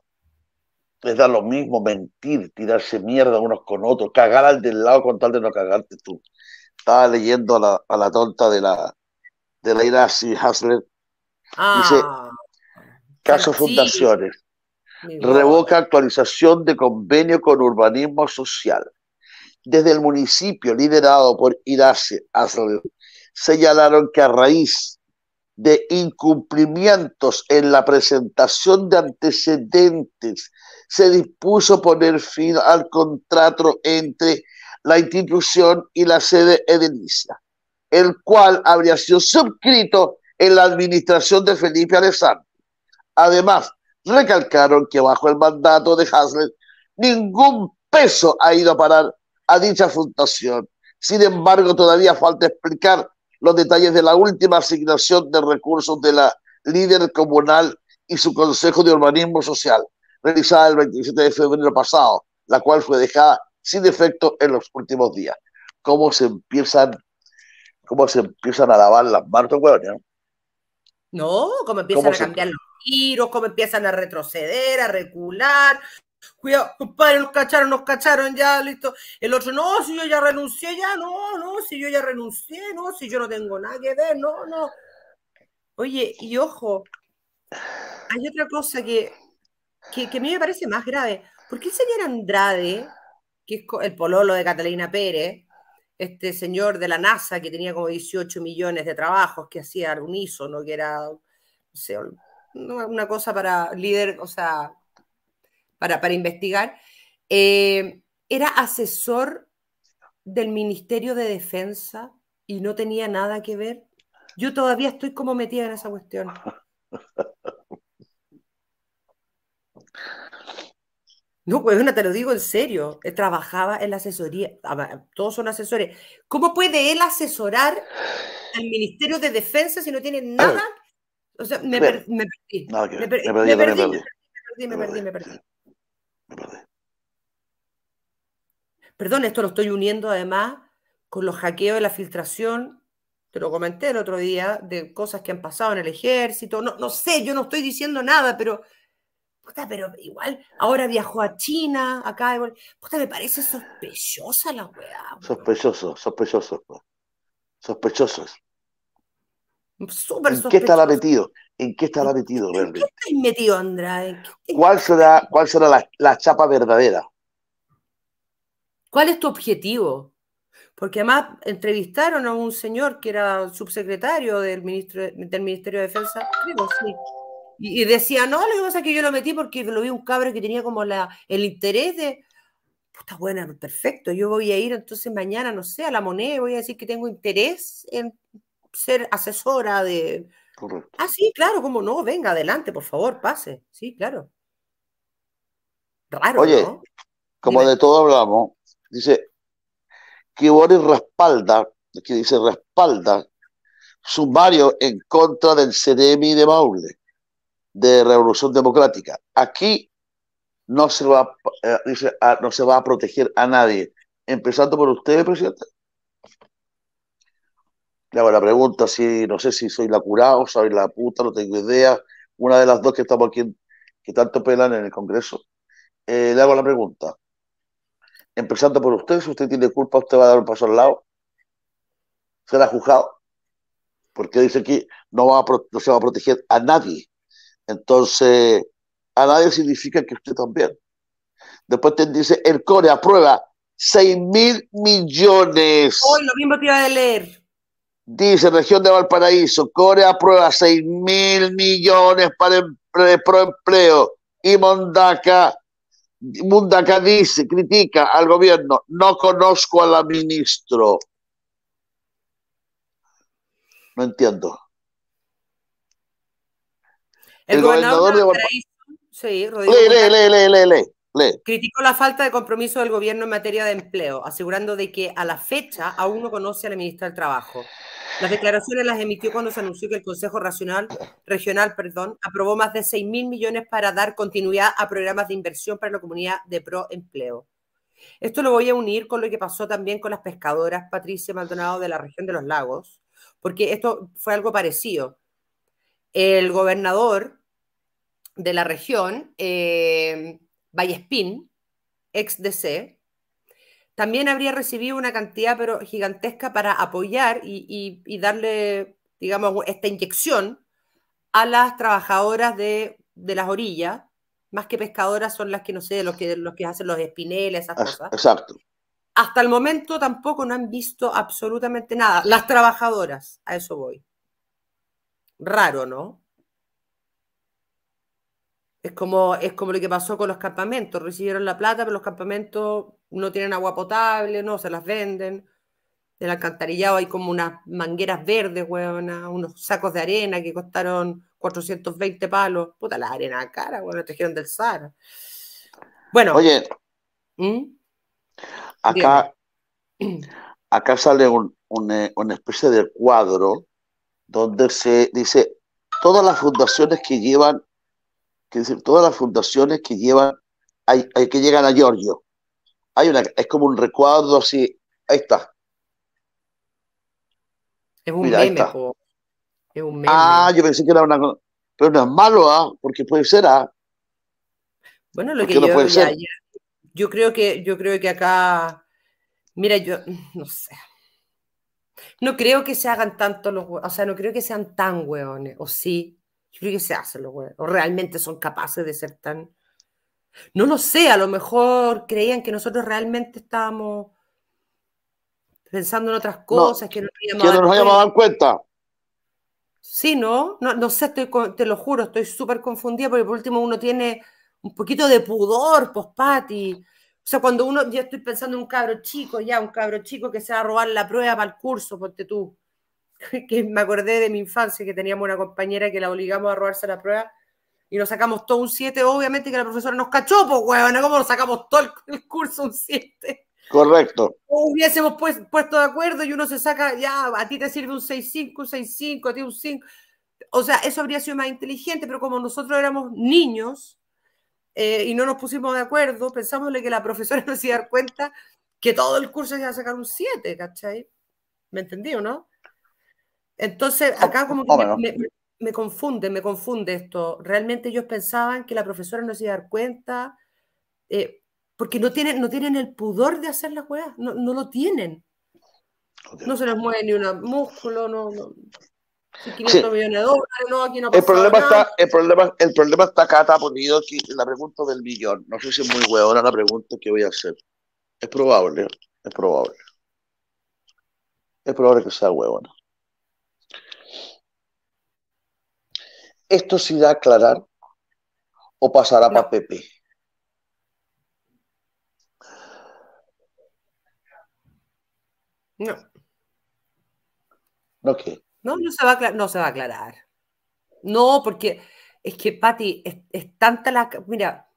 les da lo mismo mentir, tirarse mierda unos con otros, cagar al del lado con tal de no cagarte tú. Estaba leyendo a la, a la tonta de la, de la Iracy Hasler, dice, Ah, caso Sanchi, fundaciones, mi gordo. revoca actualización de convenio con urbanismo social. Desde el municipio liderado por Iracy Hasler, señalaron que a raíz de incumplimientos en la presentación de antecedentes, se dispuso poner fin al contrato entre la institución y la sede edilicia, el cual habría sido suscrito en la administración de Felipe Alessandro. Además, recalcaron que bajo el mandato de Hasler, ningún peso ha ido a parar a dicha fundación. Sin embargo, todavía falta explicar los detalles de la última asignación de recursos de la líder comunal y su Consejo de Urbanismo Social, realizada el veintisiete de febrero pasado, la cual fue dejada sin efecto en los últimos días. ¿Cómo se empiezan, cómo se empiezan a lavar las manos, ¿no? No, cómo ¿Cómo empiezan a se... cambiar los tiros, cómo empiezan a retroceder, a recular. Cuidado, compadre, nos cacharon, nos cacharon, ya, listo. El otro, no, si yo ya renuncié, ya, no, no, si yo ya renuncié, no, si yo no tengo nada que ver, no, no. Oye, y ojo, hay otra cosa que, que, que a mí me parece más grave. ¿Por qué el señor Andrade, que es el pololo de Catalina Pérez, este señor de la NASA que tenía como dieciocho millones de trabajos, que hacía al unísono, que era, no sé, una cosa para líder, o sea, para, para investigar, eh, era asesor del Ministerio de Defensa y no tenía nada que ver? Yo todavía estoy como metida en esa cuestión. No, huevona, te lo digo en serio. Él trabajaba en la asesoría. Todos son asesores. ¿Cómo puede él asesorar al Ministerio de Defensa si no tiene nada? O sea, me, Bien, per me perdí. nada que Me, ver. per Me perdí, me yo también perdí, me me perdí. perdí, me Me perdí, perdí, me perdí. sí, me perdí. Perdón, esto lo estoy uniendo además con los hackeos de la filtración. Te lo comenté el otro día, de cosas que han pasado en el ejército. No, no sé, yo no estoy diciendo nada, pero puta, pero igual, ahora viajó a China, acá, igual. Puta, me parece sospechosa la weá, weón. Sospechosos, sospechosos, pues, sospechosos. Súper ¿En qué estará sospechosa. metido? ¿En qué estará ¿En metido qué, en qué realmente? estáis metido, Andrade? ¿En qué, en ¿Cuál qué estáis- será, cuál será la, la chapa verdadera? ¿Cuál es tu objetivo? Porque además entrevistaron a un señor que era subsecretario del, ministro, del Ministerio de Defensa, creo, sí. Y, y decía, no, lo que pasa es que yo lo metí porque lo vi un cabro que tenía como la, el interés de, puta buena, perfecto, yo voy a ir entonces mañana, no sé, a la moneda, voy a decir que tengo interés en ser asesora de... Correcto. Ah, sí, claro, cómo no, venga, adelante, por favor, pase. Sí, claro. Raro, Oye, ¿no? como de Dime. todo hablamos, dice que Boris respalda, que dice respalda sumario en contra del C D M I de Maule, de Revolución Democrática. Aquí no se va, eh, dice, a, no se va a proteger a nadie, empezando por usted, presidente. Le hago la pregunta, si no sé si soy la curada o soy la puta, no tengo idea. Una de las dos que estamos aquí, que tanto pelan en el Congreso. Eh, le hago la pregunta, empezando por usted, si usted tiene culpa, usted va a dar un paso al lado, será juzgado, porque dice que no, va a, no se va a proteger a nadie. Entonces, a nadie significa que usted también. Después te dice, el Core aprueba seis mil millones. Hoy lo mismo te iba a leer. Dice región de Valparaíso, Core aprueba seis mil millones para empre, proempleo. Y Mondaca, Mundaca dice, critica al gobierno, no conozco a la ministro. No entiendo. El El gobernador de gobernador de Valparaíso, Valparaíso, sí, Rodrigo lee, lee, Mundaca, lee, lee, lee, lee, lee. criticó la falta de compromiso del gobierno en materia de empleo, asegurando de que a la fecha aún no conoce a la ministra del Trabajo. Las declaraciones las emitió cuando se anunció que el Consejo Regional, Regional perdón, aprobó más de seis mil millones para dar continuidad a programas de inversión para la comunidad de proempleo. Esto lo voy a unir con lo que pasó también con las pescadoras Patricia Maldonado de la región de los lagos, porque esto fue algo parecido. El gobernador de la región, eh, Vallespín, ex D C, también habría recibido una cantidad pero gigantesca para apoyar y, y, y darle, digamos, esta inyección a las trabajadoras de, de las orillas, más que pescadoras son las que, no sé, los que, los que hacen los espineles, esas cosas. Exacto. Hasta el momento tampoco no han visto absolutamente nada. Las trabajadoras, a eso voy. Raro, ¿no? Es como, es como lo que pasó con los campamentos. Recibieron la plata, pero los campamentos no tienen agua potable, no, se las venden. Del alcantarillado hay como unas mangueras verdes, huevona, unos sacos de arena que costaron cuatrocientos veinte palos. Puta, la arena cara, huevona, trajeron del Sahara. Bueno, Oye, ¿Mm? Dígame. acá, acá sale un, un, eh, una especie de cuadro donde se dice todas las fundaciones que llevan, que dice, todas las fundaciones que llevan, hay, hay que llegan a Giorgio. Hay una, es como un recuadro así, ahí está, Es un mira, ahí meme, está. po. Es un Ah, meme. yo pensé que era una, pero no es malo, ¿ah? Porque puede ser, ¿ah? Bueno, lo Porque que no yo puede ya, ser. ya, yo creo que, yo creo que acá, mira, yo no sé. No creo que se hagan tanto los hue- o sea, no creo que sean tan hueones, o sí, yo creo que se hacen los hueones, o realmente son capaces de ser tan, no lo sé, a lo mejor creían que nosotros realmente estábamos pensando en otras No, cosas, que no nos íbamos que a no nos dar hayamos cuenta. dado cuenta. Sí, ¿no? No, no sé, estoy, con- te lo juro, estoy súper confundida porque por último uno tiene un poquito de pudor, pues, Pati. O sea, cuando uno, yo estoy pensando en un cabro chico, ya, un cabro chico que se va a robar la prueba para el curso, ponte tú. Que me acordé de mi infancia, que teníamos una compañera que la obligamos a robarse la prueba y nos sacamos todo un siete, obviamente que la profesora nos cachó, pues, huevona, ¿cómo nos sacamos todo el, el curso un siete? Correcto. O hubiésemos pues, puesto de acuerdo y uno se saca, ya, a ti te sirve un seis cinco, un seis cinco, a ti un cinco. O sea, eso habría sido más inteligente, pero como nosotros éramos niños eh, y no nos pusimos de acuerdo, pensámosle que la profesora nos iba a dar cuenta que todo el curso iba a sacar un siete, ¿cachai? ¿Me entendí o no? Entonces, acá como que Oh, me, bueno. me, me confunde, me confunde esto. Realmente ellos pensaban que la profesora no se iba a dar cuenta, eh, porque no tienen, no tienen el pudor de hacer las weas, no, no lo tienen. No se les mueve ni un músculo, no, no. Si Sí, quinientos millones de dólares, no, aquí no ha el pasado problema nada. está, el problema, el problema está acá, está ponido aquí en la pregunta del millón. No sé si es muy huevona la pregunta que voy a hacer. Es probable, es probable. Es probable que sea huevona. ¿Esto se irá a aclarar o pasará No, para Pepe? no, ¿No qué? no, no se va a aclarar, no se va a aclarar. No, porque es que, Pati, es, es tanta la... Mira,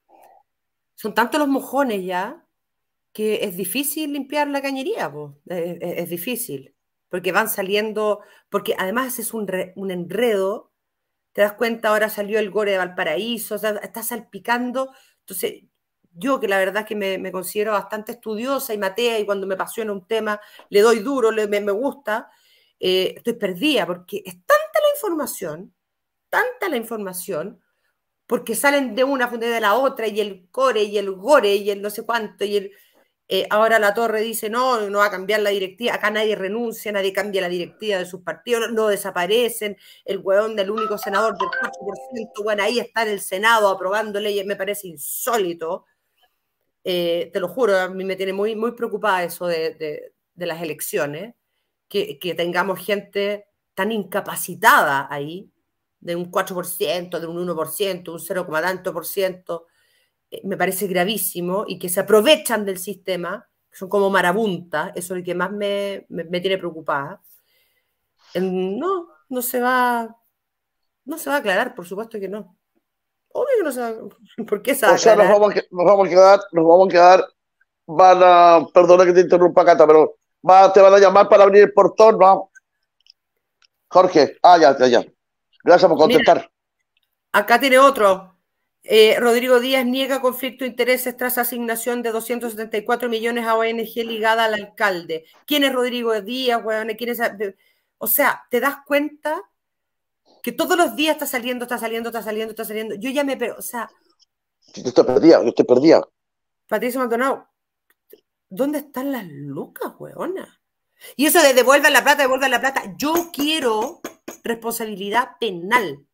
son tantos los mojones ya que es difícil limpiar la cañería, po. Es, es- es difícil, porque van saliendo, porque además es un, re- un enredo, te das cuenta, ahora salió el gore de Valparaíso, o sea, está salpicando, entonces yo que la verdad es que me, me considero bastante estudiosa y matea, y cuando me apasiona un tema le doy duro, le- me, me gusta, eh, estoy perdida, porque es tanta la información, tanta la información, porque salen de una fundida de la otra, y el core, y el gore, y el no sé cuánto, y el eh, ahora la Torre dice, no, no va a cambiar la directiva, acá nadie renuncia, nadie cambia la directiva de sus partidos, no, no desaparecen, el hueón del único senador del cuatro por ciento, bueno, ahí está en el Senado aprobando leyes, me parece insólito, eh, te lo juro, a mí me tiene muy, muy preocupada eso de, de, de las elecciones, que, que, tengamos gente tan incapacitada ahí, de un cuatro por ciento, de un uno por ciento, un cero, tanto por ciento, me parece gravísimo y que se aprovechan del sistema, que son como marabuntas, eso es lo que más me, me, me tiene preocupada. No, no se va, no se va a aclarar, por supuesto que no. Obvio que no se va, ¿por qué se va a O sea, nos aclarar? vamos, a, nos vamos a quedar, nos vamos a quedar, van a, perdona que te interrumpa, Cata, pero va, te van a llamar para abrir el portón, ¿no? Jorge, ah, ya, ya, ya. Gracias por Mira, contestar. acá tiene otro. Eh, Rodrigo Díaz niega conflicto de intereses tras asignación de doscientos setenta y cuatro millones a O N G ligada al alcalde. ¿Quién es Rodrigo Díaz, weón? ¿Quién es? O sea, ¿te das cuenta que todos los días está saliendo, está saliendo, está saliendo, está saliendo? Yo ya me, pero, o sea, Yo estoy perdida, yo estoy perdida. Patricio Maldonado, ¿dónde están las lucas, weona? Y eso de devuelvan la plata, devuelvan la plata. Yo quiero responsabilidad penal.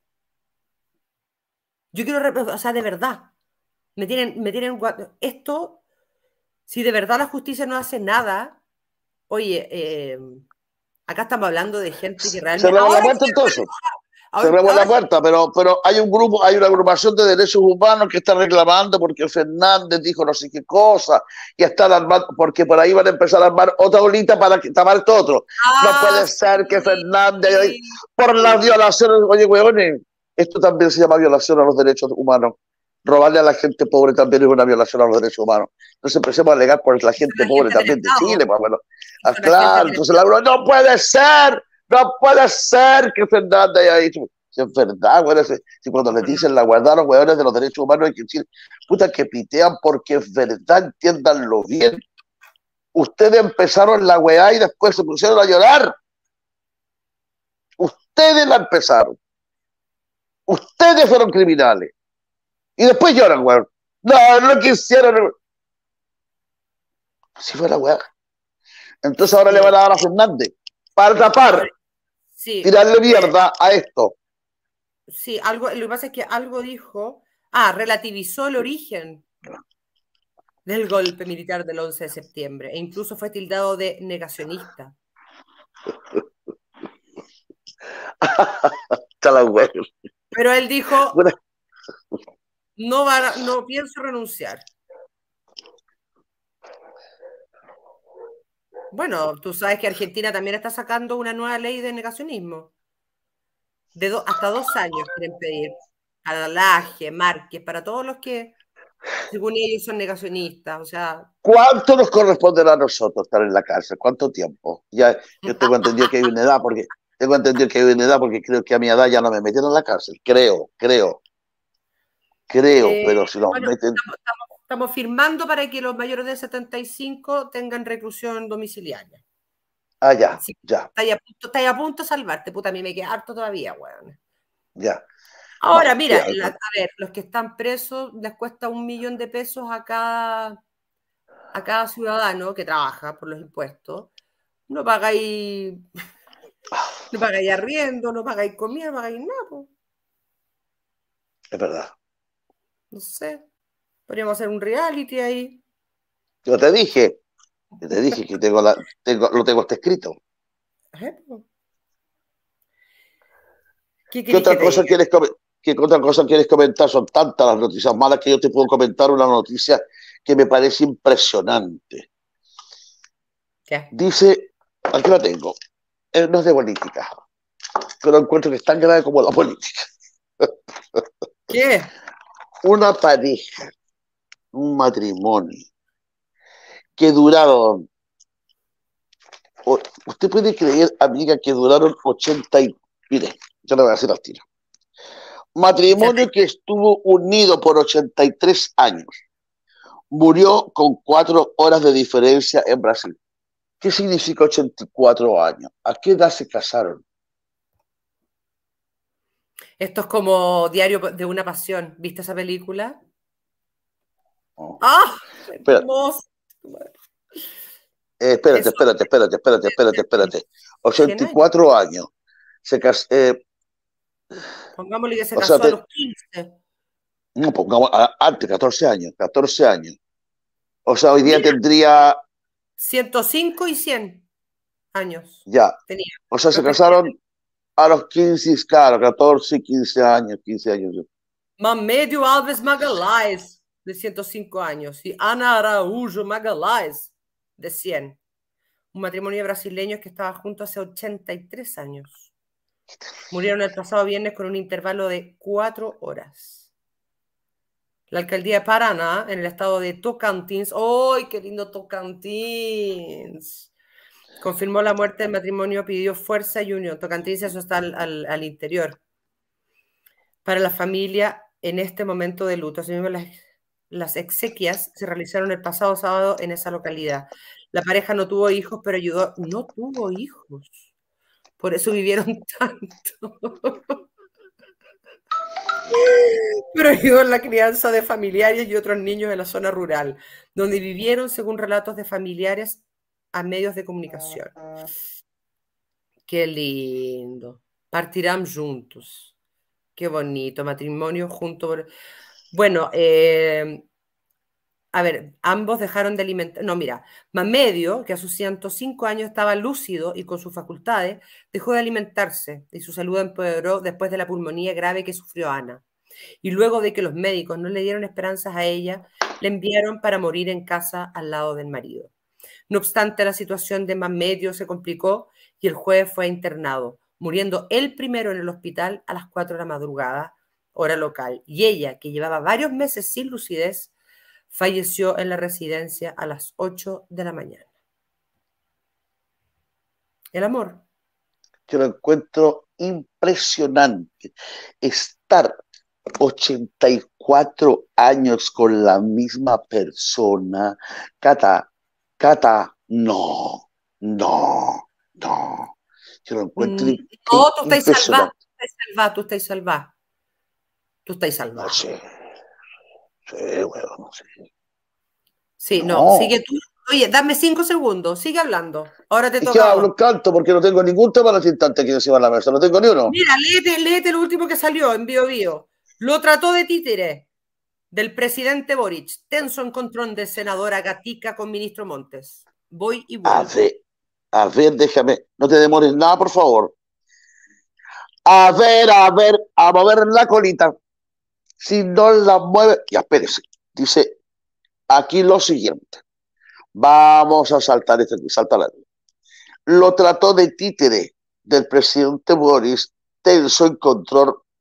Yo quiero, o sea, de verdad. Me tienen, me tienen, esto, si de verdad la justicia no hace nada, oye, eh, acá estamos hablando de gente que realmente, Cerremos la ahora puerta sí, entonces. ahora, Cerremos la ahora sí, puerta, pero, pero hay un grupo, hay una agrupación de derechos humanos que está reclamando porque Fernández dijo no sé qué cosa y están armando, porque por ahí van a empezar a armar otra olita para tapar todo otro. No ah, puede ser que sí, Fernández, sí, por las sí. violaciones, oye, huevones, esto también se llama violación a los derechos humanos. Robarle a la gente pobre también es una violación a los derechos humanos. Entonces empecemos a alegar por la Son gente pobre agentes del también de Estado, Chile. Pues, bueno. Ah, son agentes claro, del entonces la Estado. no puede ser, no puede ser que Fernández haya dicho. Si es verdad, güey, si, si cuando les dicen la guardad los hueones de los derechos humanos hay que decir, puta que pitean porque es verdad, entiéndanlo bien. Ustedes empezaron la weá y después se pusieron a llorar. Ustedes la empezaron. Ustedes fueron criminales. Y después lloran, weón. No, no quisieron. Si fue la weá. Entonces ahora le Sí, van a dar a Fernández para ahora, tapar, sí, tirarle eh, mierda a esto. sí, algo, lo que pasa es que algo dijo, ah, relativizó el origen del golpe militar del once de septiembre e incluso fue tildado de negacionista. Está la weá. Pero él dijo, Bueno, no, va, no pienso renunciar. Bueno, tú sabes que Argentina también está sacando una nueva ley de negacionismo. De do, hasta dos años quieren pedir. para Laje, Márquez, para todos los que, según ellos, son negacionistas. O sea, ¿Cuánto nos corresponderá a nosotros estar en la cárcel? ¿Cuánto tiempo? Ya, yo tengo entendido que hay una edad, porque tengo entendido que hay una edad, porque creo que a mi edad ya no me metieron en la cárcel. Creo, creo, creo, eh, pero si nos bueno, meten. estamos, estamos- estamos firmando para que los mayores de setenta y cinco tengan reclusión domiciliaria. Ah, ya, Así que ya, está ahí a punto, está ahí a punto de salvarte. Puta, a mí me queda harto todavía, weón. ya. Ahora, No, que mira, la- algo. a ver, los que están presos les cuesta un millón de pesos a cada, a cada ciudadano que trabaja por los impuestos. No pagáis, no pagáis arriendo, no pagáis comida, no pagáis nada, po. Es verdad. No sé. Podríamos hacer un reality ahí. Yo te dije, yo te dije que tengo la, tengo, lo tengo está escrito. Ajá, po. ¿Qué ¿Qué queréis que otra te cosa diga? quieres, come- qué otra cosa quieres comentar? Son tantas las noticias malas que yo te puedo comentar una noticia que me parece impresionante. ¿Qué? Dice, aquí la tengo, eh, no es de política, pero encuentro que es tan grave como la política. ¿Qué? Una pareja, un matrimonio, que duraron, o- usted puede creer, amiga, que duraron ochenta y, mire, yo le voy a decir al tiro. ochenta. Matrimonio que estuvo unido por ochenta y tres años, murió con cuatro horas de diferencia en Brasil. ¿Qué significa ochenta y cuatro años? ¿A qué edad se casaron? Esto es como Diario de una Pasión. ¿Viste esa película? Oh, ¡Ah! espera, Hermoso. eh, espérate, Eso, espérate, espérate, espérate, espérate, espérate. cien ochenta y años. cuatro años. Se cas eh, Pongámosle que se o sea, casó a te, los quince. no, pongamos a- antes, catorce años, catorce años. O sea, hoy día Mira, tendría ciento cinco y cien años ya. tenía. O sea, se Respectivamente. casaron a los quince, claro, catorce, quince años, quince años. Mamedio Alves Magalhães, de ciento cinco años, y Ana Araújo Magalhães, de cien. Un matrimonio de brasileños que estaba junto hace ochenta y tres años. Murieron el pasado viernes con un intervalo de cuatro horas. La alcaldía de Paraná, en el estado de Tocantins, ¡ay, qué lindo Tocantins! Confirmó la muerte del matrimonio, pidió fuerza y unión. Tocantins, eso está al, al, al interior. Para la familia, en este momento de luto, asimismo, las, las exequias se realizaron el pasado sábado en esa localidad. La pareja no tuvo hijos, pero ayudó. No tuvo hijos. Por eso vivieron tanto. Pero ayudó en la crianza de familiares y otros niños en la zona rural, donde vivieron, según relatos de familiares, a medios de comunicación. Qué lindo. Partirán juntos. Qué bonito. Matrimonio junto. Bueno, eh, a ver, ambos dejaron de alimentar. No, mira, Mamedio, que a sus ciento cinco años estaba lúcido y con sus facultades, dejó de alimentarse y su salud empeoró después de la pulmonía grave que sufrió Ana. Y luego de que los médicos no le dieron esperanzas a ella, le enviaron para morir en casa al lado del marido. No obstante, la situación de Mamedio se complicó y el jueves fue internado, muriendo él primero en el hospital a las cuatro de la madrugada, hora local, y ella, que llevaba varios meses sin lucidez, falleció en la residencia a las ocho de la mañana. El amor. Yo lo encuentro impresionante. Estar ochenta y cuatro años con la misma persona. Cata, Cata, no, no, no. Yo lo encuentro No, in- in- tú estás salvada, impresionante. tú estás salvada, tú estás salvada. Tú estás No salvada. sé, sí, bueno, no sé. Sí, no, No. sigue tú. Oye, dame cinco segundos, sigue hablando. Ahora te Es que toca a vos. hablo canto porque no tengo ningún tema en los instantes aquí encima de la mesa. No tengo ni uno. Mira, léete, léete el último que salió en Bio Bio. Lo trató de títere del presidente Boric. Tenso encontrón de senadora Gatica con ministro Montes. Voy y A vuelvo. ver, a ver, déjame. No te demores nada, por favor. A ver, a ver, a mover la colita. Si no la mueve, ya espérese. Dice aquí lo siguiente. Vamos a saltar este aquí, saltar. Lo trató de títere del presidente Boris, tenso encontró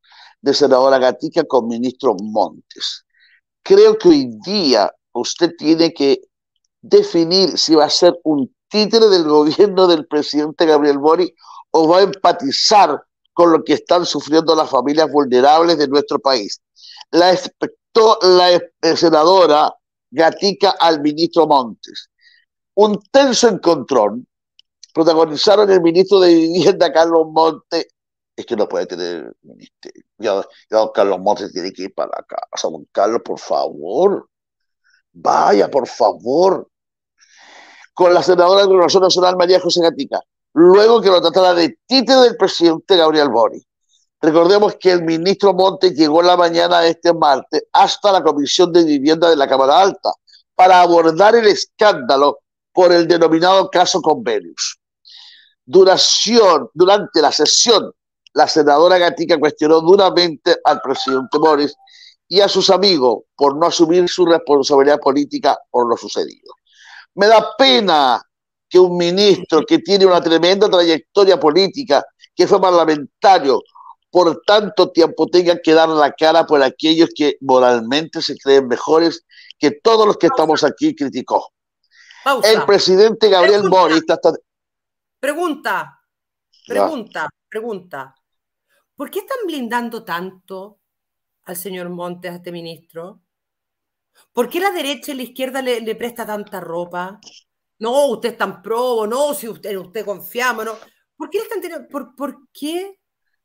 de senadora Gatica con ministro Montes. Creo que hoy día usted tiene que definir si va a ser un títere del gobierno del presidente Gabriel Boric o va a empatizar con lo que están sufriendo las familias vulnerables de nuestro país. La expectó la senadora Gatica al ministro Montes. Un tenso encontrón protagonizaron el ministro de Vivienda, Carlos Montes. Es que no puede tener ministerio. Ya, ya don Carlos Montes tiene que ir para la casa. Don Carlos, por favor. Vaya, por favor. Con la senadora de Gobernación Nacional, María José Gatica. Luego que lo tratara de títere del presidente Gabriel Boric. Recordemos que el ministro Montes llegó la mañana de este martes hasta la Comisión de Vivienda de la Cámara Alta para abordar el escándalo por el denominado caso Convenios. Duración, durante la sesión, la senadora Gatica cuestionó duramente al presidente Boric y a sus amigos por no asumir su responsabilidad política por lo sucedido. Me da pena que un ministro que tiene una tremenda trayectoria política, que fue parlamentario por tanto tiempo, tenga que dar la cara por aquellos que moralmente se creen mejores que todos los que Pausa. Estamos aquí criticó. Pausa. El presidente Gabriel Pregunta. Boric hasta... Pregunta, pregunta, ya. pregunta. ¿Por qué están blindando tanto al señor Montes, a este ministro? ¿Por qué la derecha y la izquierda le, le presta tanta ropa? No, usted es tan probo, no, si usted, usted confiamos, no. ¿Por qué le están teniendo? ¿Por, ¿Por qué?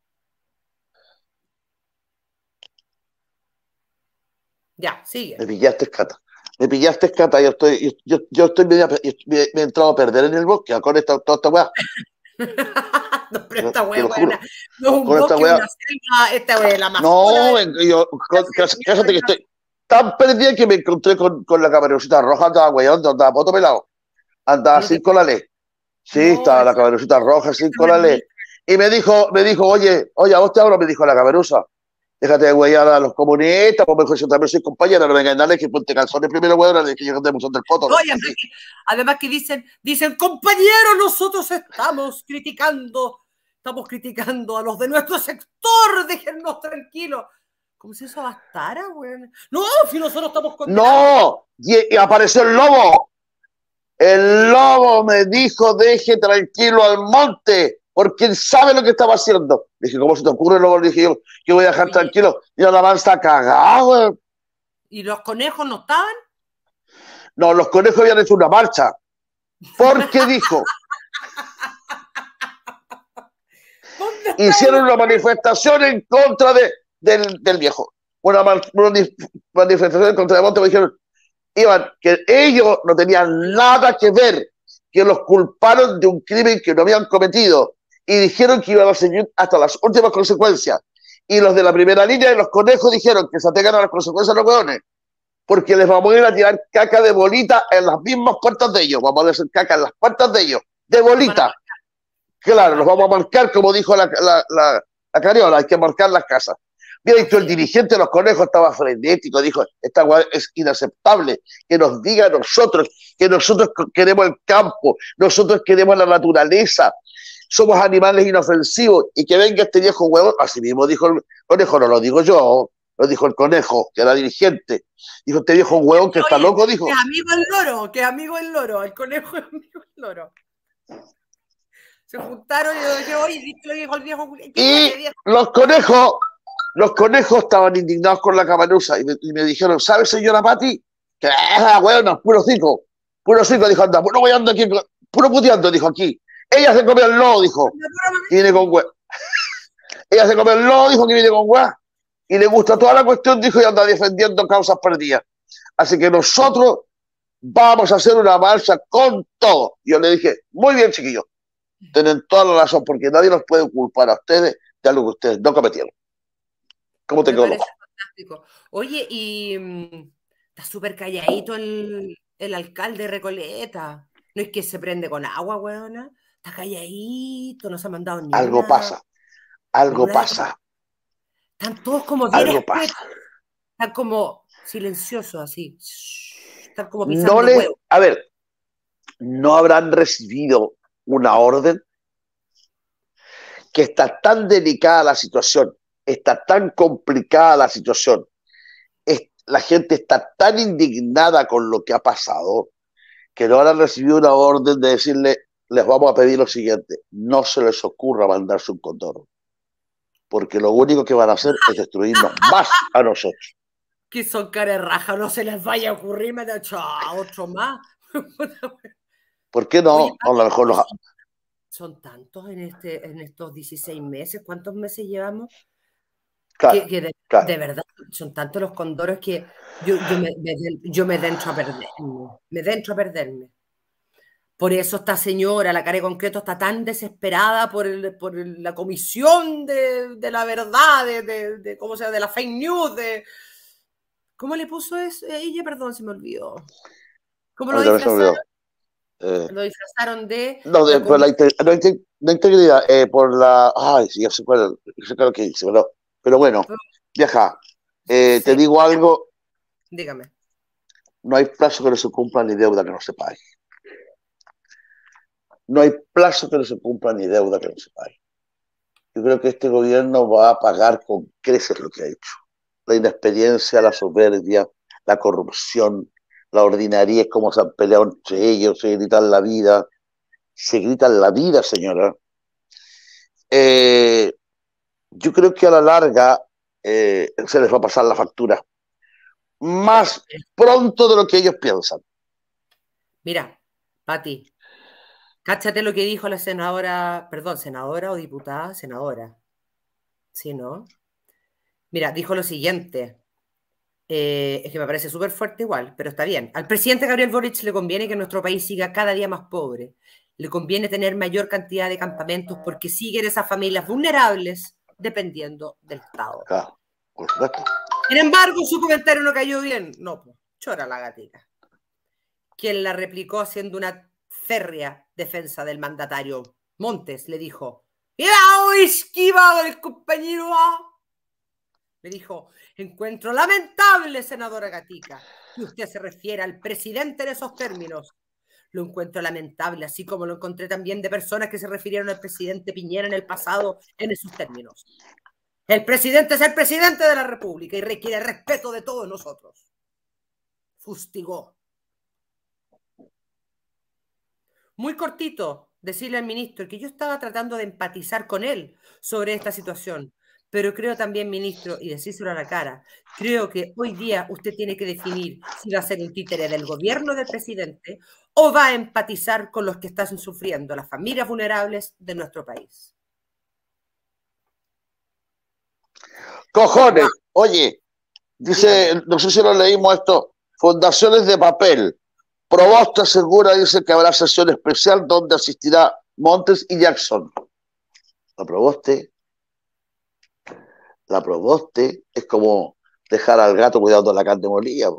Ya, sigue. Me pillaste, Cata. Me pillaste, Cata. Yo estoy, yo, yo estoy medio, me, me he entrado a perder en el bosque con esta, toda esta weá. No, pero esta weá, weá, no un con bosque, esta weá. Una selva, esta weá, la más. No, de... yo, con, cállate que estoy tan perdida que me encontré con, con la caperucita roja, andaba weyando, andaba poto pelado. Andaba no sin te... con la ley. Sí, no, estaba la caperucita roja sin con la ley. Y me dijo, me dijo, oye, oye, a vos te hablo, me dijo la caperuza. Déjate de huellar a los comunistas, pues mejor yo también soy compañera, no venga a darle que ponte calzones primero, weón, de que yo te musón del poto. No, además, que, además que dicen, dicen, compañeros, nosotros estamos criticando, estamos criticando a los de nuestro sector, déjennos tranquilos. ¿Cómo si eso bastara, weón? No, si nosotros estamos condenados. No, y, y apareció el lobo. El lobo me dijo, deje tranquilo al monte, porque él sabe lo que estaba haciendo. Le dije, ¿cómo se te ocurre? Luego le dije yo, que voy a dejar sí. tranquilo. Y la van está cagada, güey. ¿Y los conejos no estaban? No, los conejos habían hecho una marcha. Porque dijo, hicieron una manifestación en contra de, del, del viejo. Una, una manifestación en contra de Montes. Me dijeron, Iván, que ellos no tenían nada que ver, que los culparon de un crimen que no habían cometido. Y dijeron que iban a seguir hasta las últimas consecuencias. Y los de la primera línea de los conejos dijeron que se atengan a las consecuencias de los hueones, porque les vamos a ir a tirar caca de bolita en las mismas puertas de ellos. Vamos a hacer caca en las puertas de ellos, de bolita. Claro, los vamos a marcar, como dijo la, la, la, la Cariola, hay que marcar las casas. Mira, el dirigente de los conejos estaba frenético, dijo, esta hueá es inaceptable, que nos diga a nosotros, que nosotros queremos el campo, nosotros queremos la naturaleza, somos animales inofensivos, y que venga este viejo huevón, así mismo dijo el conejo, no lo digo yo, lo dijo el conejo, que era dirigente, dijo este viejo huevón que Oye, está loco, dijo. Que es amigo el loro, que es amigo el loro, el conejo es amigo el loro. Se juntaron y yo dije, oye, lo dijo el viejo. Y viejo? los conejos, los conejos estaban indignados con la caperuza, y me, y me dijeron, ¿sabe, señora Pati? Que es huevón, puro cico, puro cico, dijo, anda, puro voyando aquí, puro puteando, dijo aquí. Ella se comió el lobo, dijo, y viene con hueá. Ella se comió el lobo, dijo que viene con hueá. Y le gusta toda la cuestión, dijo, y anda defendiendo causas perdidas. Así que nosotros vamos a hacer una marcha con todo. Y yo le dije, muy bien, chiquillos, tienen toda la razón, porque nadie nos puede culpar a ustedes de algo que ustedes no cometieron. ¿Cómo te quedó loco? Fantástico. Oye, y um, está súper calladito el, el alcalde de Recoleta. No es que se prende con agua, weona. Está calladito, no se ha mandado ni Algo nada. pasa, algo Nada. pasa. Están todos como Algo pasa. Están como silenciosos, así. Están como pisando no le, huevo. A ver, ¿no habrán recibido una orden? Que está tan delicada la situación está tan complicada la situación, es, la gente está tan indignada con lo que ha pasado, que no han recibido una orden de decirle, les vamos a pedir lo siguiente, no se les ocurra mandarse un condoro, porque lo único que van a hacer es destruirnos más a nosotros. Que son raja, no se les vaya a ocurrir, me da otro más. ¿Por qué Oye, no? A lo mejor los... son, son tantos en, este, en estos dieciséis meses. ¿Cuántos meses llevamos? Claro, Que, que de, claro. de, verdad son tantos los condoros que yo, yo, me, me, yo me dentro a perderme. Me dentro a perderme. Por eso esta señora, la cara de concreto, está tan desesperada por, el, por el, la comisión de, de la verdad, de, de, de, ¿cómo se llama? De la fake news, de... ¿Cómo le puso eso? Ella, perdón, se me olvidó. ¿Cómo lo disfrazaron? Eh, lo disfrazaron de... No, de, la por la, inter, no, de integridad, eh, por la... Ay, sí, ya sé cuál, sé lo que dice, pero, pero bueno, vieja, eh, sí. Te digo algo. Dígame. No hay plazo que no se cumpla ni deuda que no se pague. No hay plazo que no se cumpla ni deuda que no se pague. Yo creo que este gobierno va a pagar con creces lo que ha hecho. La inexperiencia, la soberbia, la corrupción, la ordinariedad, como se han peleado entre ellos, se gritan la vida, se gritan la vida, señora. Eh, yo creo que a la larga eh, se les va a pasar la factura más pronto de lo que ellos piensan. Mira, Pati, cáchate lo que dijo la senadora, perdón, senadora o diputada, senadora. Sí, ¿no? Mira, dijo lo siguiente. Eh, es que me parece súper fuerte igual, pero está bien. Al presidente Gabriel Boric le conviene que nuestro país siga cada día más pobre. Le conviene tener mayor cantidad de campamentos porque siguen esas familias vulnerables dependiendo del Estado. Claro, por supuesto. Sin embargo, su comentario no cayó bien. No, pues, chora la gatita. Quien la replicó haciendo una férrea defensa del mandatario. Montes le dijo, ¡cuidado, esquivado el compañero A! Le dijo, encuentro lamentable, senadora Gatica, que usted se refiera al presidente en esos términos. Lo encuentro lamentable, así como lo encontré también de personas que se refirieron al presidente Piñera en el pasado en esos términos. El presidente es el presidente de la República y requiere respeto de todos nosotros. Fustigó. Muy cortito, decirle al ministro que yo estaba tratando de empatizar con él sobre esta situación. Pero creo también, ministro, y decírselo a la cara, creo que hoy día usted tiene que definir si va a ser un títere del gobierno del presidente o va a empatizar con los que están sufriendo, las familias vulnerables de nuestro país. Cojones, oye, dice, dígame. No sé si lo leímos esto, fundaciones de papel. Proboste asegura, dice que habrá sesión especial donde asistirá Montes y Jackson. La Proboste La Proboste es como dejar al gato cuidando la carne molida.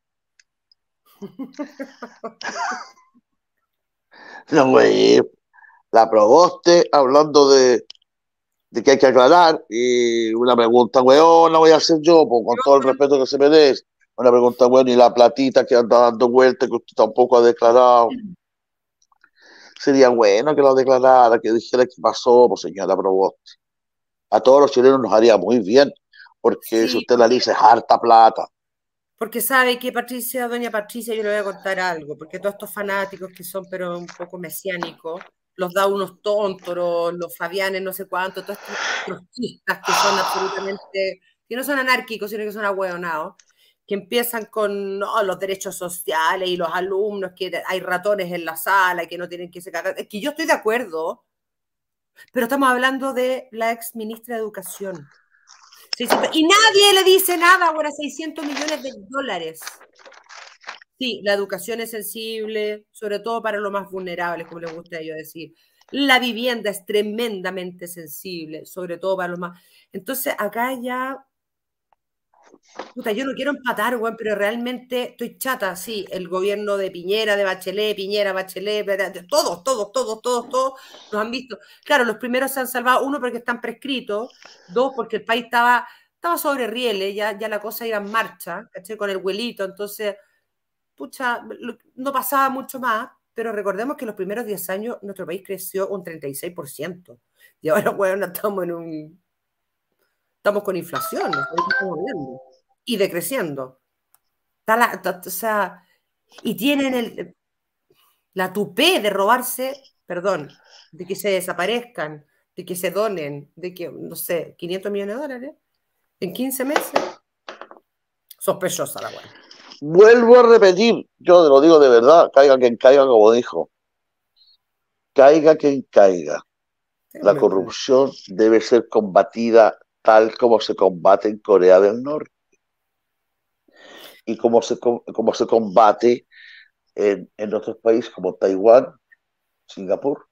No, güey. La Proboste hablando de, de que hay que aclarar. Y una pregunta, weón, la voy a hacer yo, pues, con todo el respeto que se merece. Una pregunta, weón, y la platita que anda dando vueltas, que usted tampoco ha declarado. Sería bueno que lo declarara, que dijera qué pasó, pues señora Proboste. A todos los chilenos nos haría muy bien, porque sí, si usted la dice es harta plata. Porque sabe que Patricia, doña Patricia, yo le voy a contar algo, porque todos estos fanáticos que son pero un poco mesiánicos, los da unos tóntoros, los Fabianes, no sé cuánto, todos estos trotskistas que son absolutamente, que no son anárquicos, sino que son ahueonados, que empiezan con no, los derechos sociales y los alumnos, que hay ratones en la sala y que no tienen que se cagar. Es que yo estoy de acuerdo, pero estamos hablando de la ex ministra de Educación. seiscientos, y nadie le dice nada, ahora seiscientos millones de dólares. Sí, la educación es sensible, sobre todo para los más vulnerables, como les gusta yo decir. La vivienda es tremendamente sensible, sobre todo para los más... Entonces, acá ya... Puta, yo no quiero empatar, güey, pero realmente estoy chata, sí, el gobierno de Piñera, de Bachelet, Piñera, Bachelet, todos, todos, todos, todos, todos nos han visto. Claro, los primeros se han salvado, uno porque están prescritos, dos porque el país estaba, estaba sobre rieles, ya, ya la cosa iba en marcha, ¿caché? Con el huelito, entonces, pucha, no pasaba mucho más, pero recordemos que los primeros diez años nuestro país creció un treinta y seis por ciento, y ahora, bueno, estamos en un... Estamos con inflación, ¿no? Estamos viendo, y decreciendo. Está la, está, o sea, y tienen el, la tupé de robarse, perdón, de que se desaparezcan, de que se donen, de que, no sé, quinientos millones de dólares en quince meses. Sospechosa la weá. Vuelvo a repetir, yo lo digo de verdad, caiga quien caiga, como dijo. Caiga quien caiga. La corrupción debe ser combatida tal como se combate en Corea del Norte y como se, como se combate en, en otros países como Taiwán, Singapur.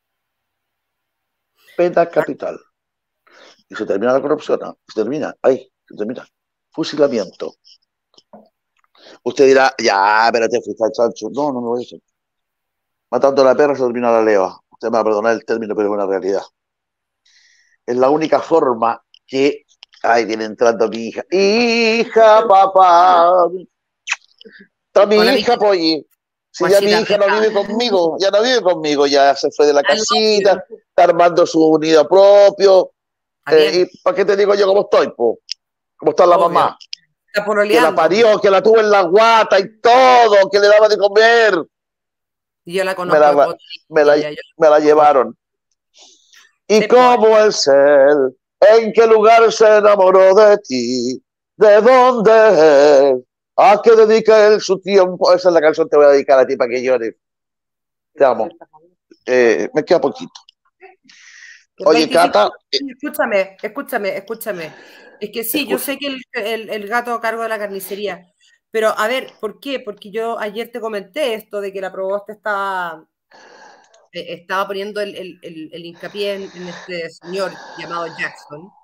Pena capital. Y se termina la corrupción, ¿no? Se termina, ahí, se termina. Fusilamiento. Usted dirá, ya, espérate, fuiste al chancho. No, no me voy a hacer. Matando a la perra se termina la leva. Usted me va a perdonar el término, pero es una realidad. Es la única forma que... Ay, viene entrando mi hija. ¡Hija, papá! Está mi Hola, hija, Polly. Si ya mi hija no vive conmigo, ya no vive conmigo, ya se fue de la casita, está armando su nido propio. Eh, ¿Y para qué te digo yo cómo estoy, po? ¿Cómo está la Obvio. mamá? Está que la parió, que la tuvo en la guata y todo, que le daba de comer. Y yo la conozco. Me la, me la, me la llevaron. ¿Y cómo es él? ¿En qué lugar se enamoró de ti? ¿De dónde? ¿A qué dedica él su tiempo? Esa es la canción que te voy a dedicar a ti para que llores. Te amo. Eh, me queda poquito. Oye, Cata. Escúchame, escúchame, escúchame. Es que sí, yo sé que el, el, el gato a cargo de la carnicería, pero a ver, ¿por qué? Porque yo ayer te comenté esto de que la proboste estaba, eh, estaba poniendo el, el, el, el hincapié en, en este señor llamado Jackson.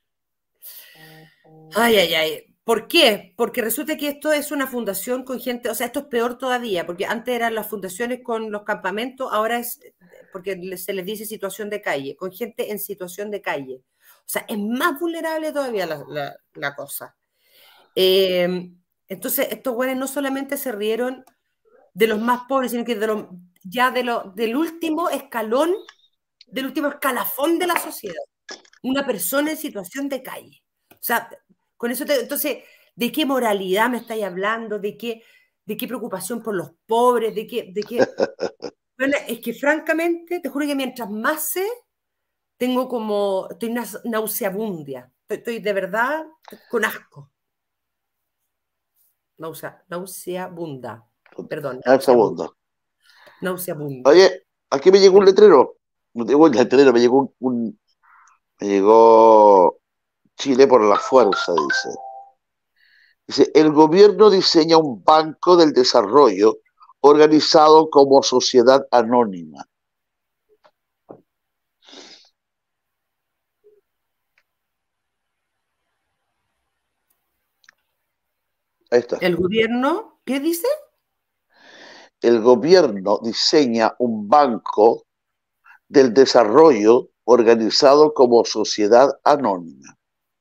Ay, ay, ay. ¿Por qué? Porque resulta que esto es una fundación con gente, o sea, esto es peor todavía, porque antes eran las fundaciones con los campamentos, ahora es, porque se les dice situación de calle, con gente en situación de calle. O sea, es más vulnerable todavía la, la, la cosa. Eh, entonces, estos güeyes no solamente se rieron de los más pobres, sino que de lo, ya de lo, del último escalón, del último escalafón de la sociedad. Una persona en situación de calle. O sea, con eso te, entonces, ¿de qué moralidad me estáis hablando? ¿De qué, de qué preocupación por los pobres? ¿De qué, de qué? Bueno, es que francamente, te juro que mientras más sé, tengo como, estoy una nauseabundia. Estoy, estoy de verdad con asco. Nausea, nauseabunda. Perdón. Nauseabunda. Nauseabunda. Oye, aquí me llegó un letrero. No tengo el letrero, me llegó un, un me llegó Chile por la fuerza, dice. Dice, el gobierno diseña un banco del desarrollo organizado como sociedad anónima. Ahí está. ¿El gobierno qué dice? El gobierno diseña un banco del desarrollo organizado como sociedad anónima.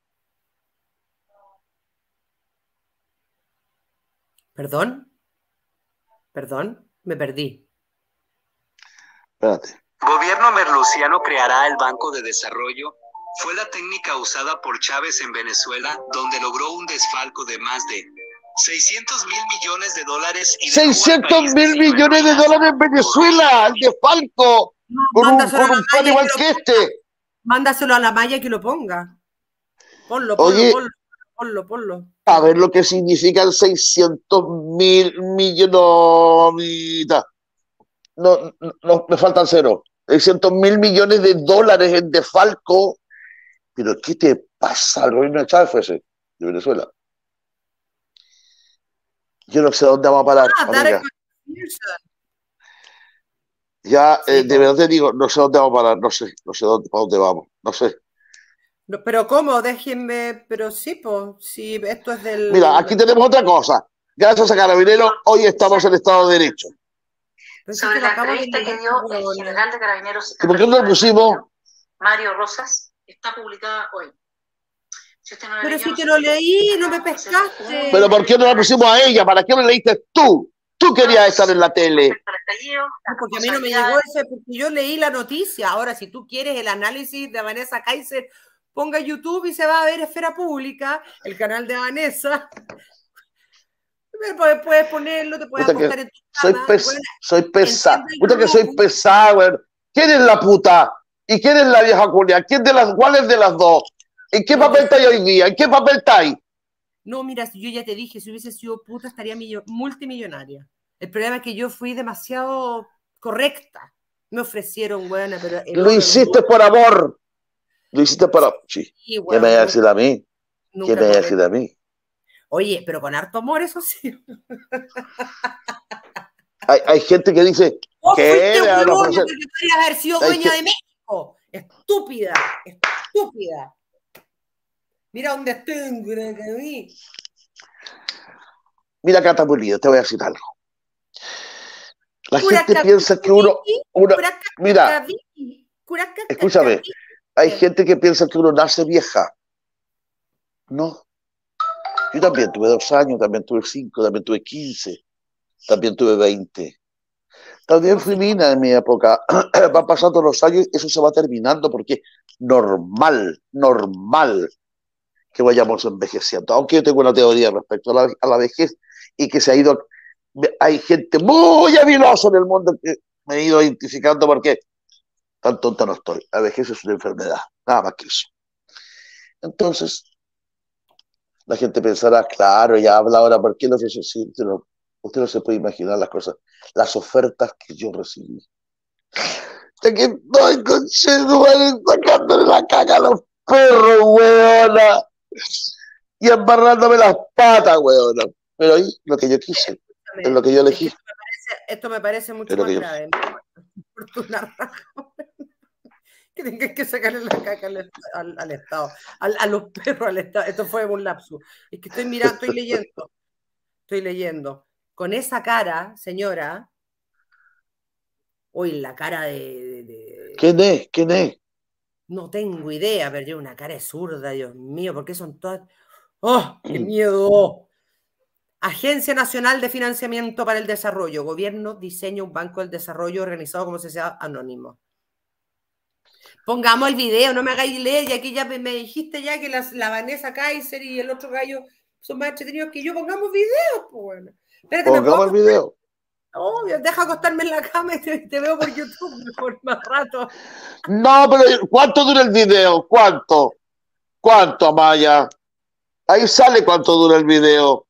¿Perdón? ¿Perdón? Me perdí. Espérate. Gobierno merluciano creará el Banco de Desarrollo. Fue la técnica usada por Chávez en Venezuela, donde logró un desfalco de más de seiscientos mil millones de dólares. Y ¡seiscientos mil millones de dólares en Venezuela! ¡El desfalco! No, con un, con un plan igual que este. Mándaselo a la Maya que lo ponga. Ponlo, ponlo, Oye, ponlo, ponlo, ponlo. A ver lo que significan seiscientos mil millones. No, no, no, me faltan cero. seiscientos mil millones de dólares en desfalco. Pero ¿qué te pasa? El gobierno de Chávez fue ese, de Venezuela. Yo no sé dónde vamos a parar, Ah, amiga. Ya, sí, eh, de verdad te digo, no sé dónde vamos a parar, no sé, no sé dónde, para dónde vamos, no sé. No, pero ¿cómo? Déjenme, pero sí, pues, si esto es del... Mira, aquí tenemos otra cosa. Gracias a Carabineros, hoy estamos en Estado de Derecho. Sobre la entrevista que dio el general de Carabineros... ¿Y por qué no lo pusimos? Mario Rosas, está publicada hoy. Si usted no pero si te lo leí, no me pescaste. Pero ¿por qué no la pusimos a ella? ¿Para qué me leíste tú? Tú querías estar en la tele. No, porque a mí no me llegó ese, porque yo leí la noticia. Ahora, si tú quieres el análisis de Vanessa Kaiser, ponga YouTube y se va a ver Esfera Pública, el canal de Vanessa. Puedes, puedes ponerlo, te puedes Puta acostar que en tu soy, cama. pes Bueno, soy pesado. enciende el Puta que soy Roku. pesado, weón. ¿Quién es la puta? ¿Y quién es la vieja culia? ¿Quién de las, ¿Cuál es de las dos? ¿En qué No, papel yo- estáis hoy día? ¿En qué papel estáis? No, mira, si yo ya te dije, si hubiese sido puta estaría millo- multimillonaria. El problema es que yo fui demasiado correcta. Me ofrecieron, buena, pero el Lo oro en hiciste dólar. por amor. Lo hiciste por amor. Sí. Sí, ¿Qué me weón, voy a nunca, decir a mí? ¿Qué nunca me voy a cobré. decir a mí? Oye, pero con harto amor, eso sí. Hay, hay gente que dice Vos que fuiste le van a huevona ofrecer. porque podrías haber sido Hay dueña que- de México. Estúpida, estúpida. Mira dónde estoy, güey, que vi. Mira, Cata Pulido, te voy a decir algo. La gente Curacaví, piensa que uno, uno mira, curacaví, curacacaví. escúchame, hay gente que piensa que uno nace vieja. No. Yo también tuve dos años, también tuve cinco, también tuve quince, también tuve veinte. También ¿Cómo fui se mina en mi época. Van pasando los años y eso se va terminando porque es normal, normal que vayamos envejeciendo. Aunque yo tengo una teoría respecto a la, a la vejez y que se ha ido... Hay gente muy habilosa en el mundo que me he ido identificando porque tan tonta no estoy. La vejez es una enfermedad, nada más que eso. Entonces, la gente pensará, claro, ya habla ahora, ¿por qué lo que yo sí? Usted no, usted no se puede imaginar las cosas, las ofertas que yo recibí. De que estoy con Cheduales sacándole la caca a los perros, weona. Y embarrándome las patas, weona. Pero ahí lo que yo quise, es lo que yo elegí. Esto me parece, esto me parece mucho Es lo más que yo- grave. Por tu naranja. Que tengas que sacarle la caca al, al- al Estado, al- a los perros al Estado. Esto fue un lapsus. Es que estoy mirando, estoy leyendo, estoy leyendo. Con esa cara, señora, uy, la cara de, de- de- ¿Quién es? ¿Quién es? no tengo idea, pero yo una cara de zurda, Dios mío, ¿por qué son todas? ¡Oh, qué miedo! Agencia Nacional de Financiamiento para el Desarrollo. Gobierno diseña un banco del desarrollo organizado como sociedad anónimo. Pongamos el video, no me hagáis leer, y aquí ya me, me dijiste ya que las, la Vanessa Kaiser y el otro gallo son más entretenidos que yo. Pongamos videos, pues bueno. Espérate, ¿me puedo Pongamos el acostar? video. Obvio, deja acostarme en la cama y te, te veo por YouTube mejor más rato. No, pero ¿cuánto dura el video? ¿Cuánto? ¿Cuánto, Amaya? Ahí sale cuánto dura el video.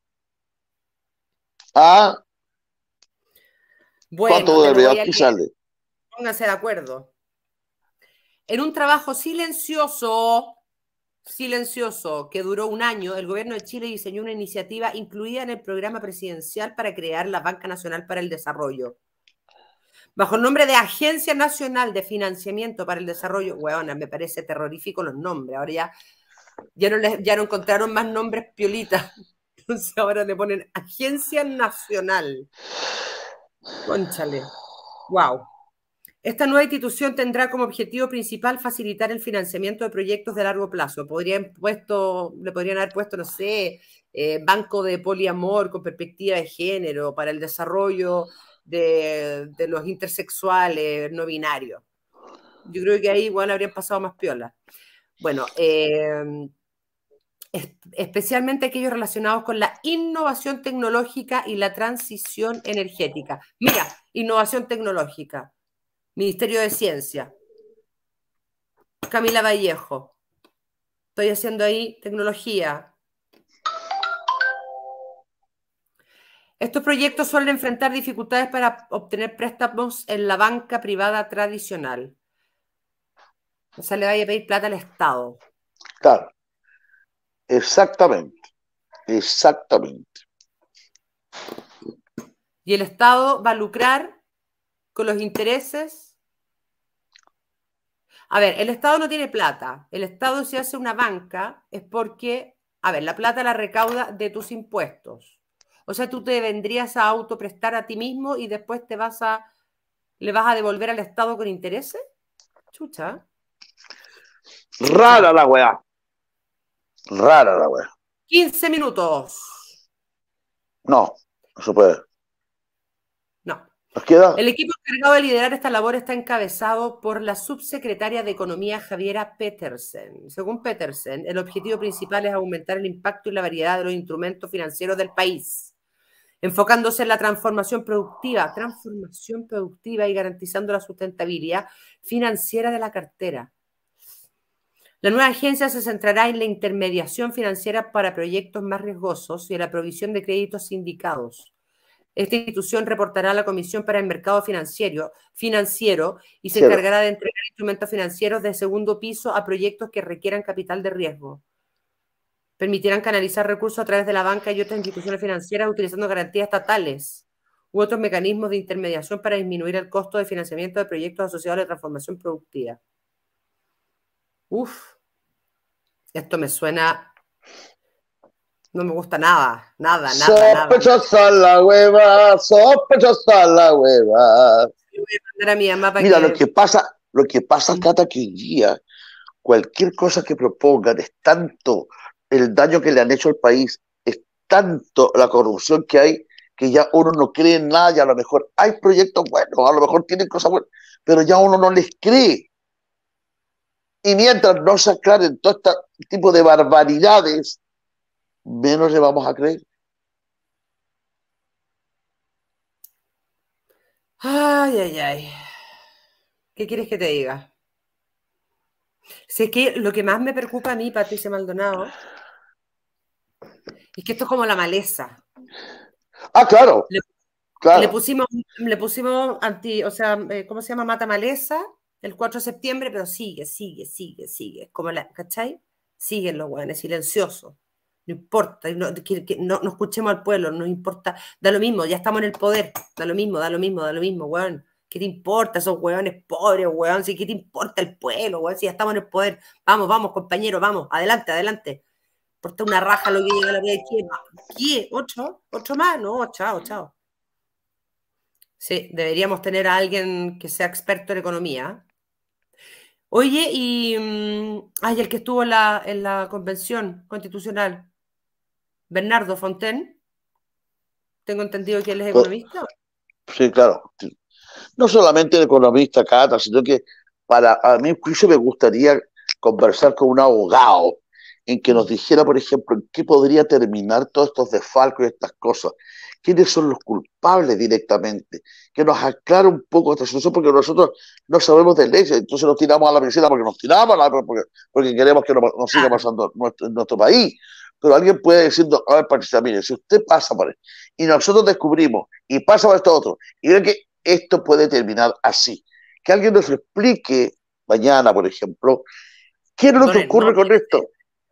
¿Ah? ¿Cuánto Bueno, dura te el lo video? voy a Aquí leer. sale. Pónganse de acuerdo. En un trabajo silencioso, silencioso, que duró un año, el gobierno de Chile diseñó una iniciativa incluida en el programa presidencial para crear la Banca Nacional para el Desarrollo. Bajo el nombre de Agencia Nacional de Financiamiento para el Desarrollo, huevona, me parece terrorífico los nombres. Ahora ya, ya, no, les, ya no encontraron más nombres piolitas. Entonces ahora le ponen Agencia Nacional. Cónchale. Wow. Esta nueva institución tendrá como objetivo principal facilitar el financiamiento de proyectos de largo plazo. Podrían puesto, le podrían haber puesto, no sé, eh, banco de poliamor con perspectiva de género para el desarrollo de, de los intersexuales no binarios. Yo creo que ahí igual habrían pasado más piola. Bueno, eh, es, especialmente aquellos relacionados con la innovación tecnológica y la transición energética. Mira, innovación tecnológica. Ministerio de Ciencia. Camila Vallejo. Estoy haciendo ahí tecnología. Estos proyectos suelen enfrentar dificultades para obtener préstamos en la banca privada tradicional. O sea, le vaya a pedir plata al Estado. Claro. Exactamente. Exactamente. Y el Estado va a lucrar con los intereses. A ver, el Estado no tiene plata. El Estado, si hace una banca, es porque, a ver, la plata la recauda de tus impuestos. O sea, tú te vendrías a autoprestar a ti mismo y después te vas a, le vas a devolver al Estado con intereses. Chucha. Chucha. Rara la weá. Rara la weá. quince minutos. No, no se puede. No. ¿Nos queda? El equipo encargado de liderar esta labor está encabezado por la subsecretaria de Economía Javiera Petersen. Según Petersen, el objetivo principal es aumentar el impacto y la variedad de los instrumentos financieros del país, enfocándose en la transformación productiva, transformación productiva y garantizando la sustentabilidad financiera de la cartera. La nueva agencia se centrará en la intermediación financiera para proyectos más riesgosos y en la provisión de créditos sindicados. Esta institución reportará a la Comisión para el Mercado Financiero, financiero y se Cero. encargará de entregar instrumentos financieros de segundo piso a proyectos que requieran capital de riesgo. Permitirán canalizar recursos a través de la banca y otras instituciones financieras utilizando garantías estatales u otros mecanismos de intermediación para disminuir el costo de financiamiento de proyectos asociados a la transformación productiva. Uf, esto me suena... No me gusta nada, nada, nada, Sospechosa nada. la hueva, sospechosa la hueva. Voy a mandar a mi mamá para Mira, que... lo que pasa, lo que pasa, Cata, que hoy día cualquier cosa que propongan es tanto el daño que le han hecho al país, es tanto la corrupción que hay, que ya uno no cree en nada y a lo mejor hay proyectos buenos, a lo mejor tienen cosas buenas, pero ya uno no les cree. Y mientras no se aclaren todo este tipo de barbaridades, menos le vamos a creer. Ay, ay, ay. ¿Qué quieres que te diga? Sé que lo que más me preocupa a mí, Patricia Maldonado, es que esto es como la maleza. Ah, claro, Le, claro. le pusimos, le pusimos anti, o sea, ¿cómo se llama? Mata maleza el cuatro de septiembre, pero sigue, sigue, sigue, sigue. Como la, ¿cachai? Siguen los hueones, silenciosos. No importa, no, que, que no, no escuchemos al pueblo, no importa, da lo mismo, ya estamos en el poder, da lo mismo, da lo mismo, da lo mismo, hueón. ¿Qué te importa esos hueones pobres, hueón? ¿Sí? ¿Qué te importa el pueblo, hueón? Si ya estamos en el poder, vamos, vamos, compañeros, vamos, adelante, adelante. Importa una raja lo que llega a la vida de Chile. ¿Qué? ¿Ocho? ¿Ocho más? No, chao, chao. Sí, deberíamos tener a alguien que sea experto en economía. Oye, y mm, ay, el que estuvo en la, en la convención constitucional, Bernardo Fontaine, tengo entendido que él es economista. Sí, claro. No solamente el economista, Cata, sino que para a mí incluso me gustaría conversar con un abogado en que nos dijera, por ejemplo, en qué podría terminar todos estos desfalcos y estas cosas. ¿Quiénes son los culpables directamente? Que nos aclare un poco esta situación, porque nosotros no sabemos de leyes, entonces nos tiramos a la piscina porque nos tiramos, a la, porque, porque queremos que no, nos siga pasando en nuestro, en nuestro país. Pero alguien puede decirnos, a ver, Patricia, mire, si usted pasa por él y nosotros descubrimos y pasa por esto otro, y ve que esto puede terminar así. Que alguien nos explique mañana, por ejemplo, ¿qué es lo que ocurre con esto?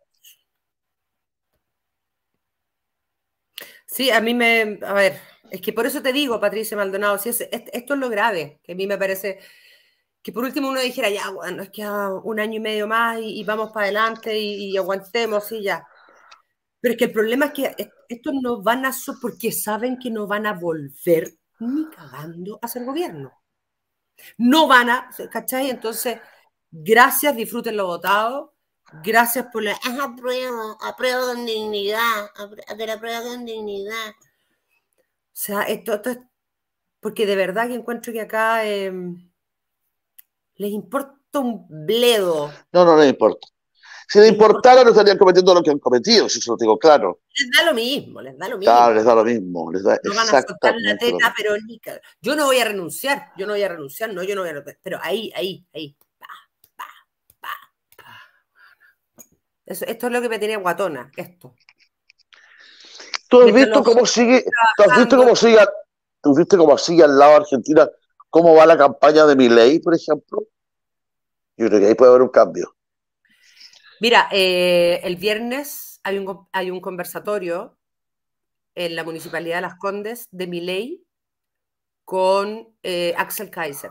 Sí, a mí me... A ver, es que por eso te digo, Patricia Maldonado, si es, esto es lo grave, que a mí me parece que por último uno dijera, ya, bueno, es que un año y medio más y, y vamos para adelante y, y aguantemos y ya. Pero es que el problema es que estos no van a... porque saben que no van a volver ni cagando a ser gobierno. No van a, ¿cachai? Entonces, gracias, disfruten lo votado. Gracias por la... Ah, apruebo, apruebo con dignidad, que la apruebo con dignidad. O sea, esto, esto es... Porque de verdad que encuentro que acá eh, les importa un bledo. No, no les importa. Si les, les importara, importa. No estarían cometiendo lo que han cometido, si eso lo digo claro. Les da lo mismo, les da lo mismo. Claro, les da lo mismo. Les da no van a soltar la teta, pero ni... Yo no voy a renunciar, yo no voy a renunciar, no, yo no voy a renunciar. Pero ahí, ahí, ahí. Pa, pa, pa, pa. Eso, esto es lo que me tiene guatona, esto. ¿Tú has Mientras visto cómo sigue? ¿Tú has visto cómo sigue? ¿Tú has visto cómo sigue al lado de Argentina? ¿Cómo va la campaña de Milei, por ejemplo? Yo creo que ahí puede haber un cambio. Mira, eh, el viernes hay un, hay un conversatorio en la Municipalidad de Las Condes de Milei con eh, Axel Kaiser.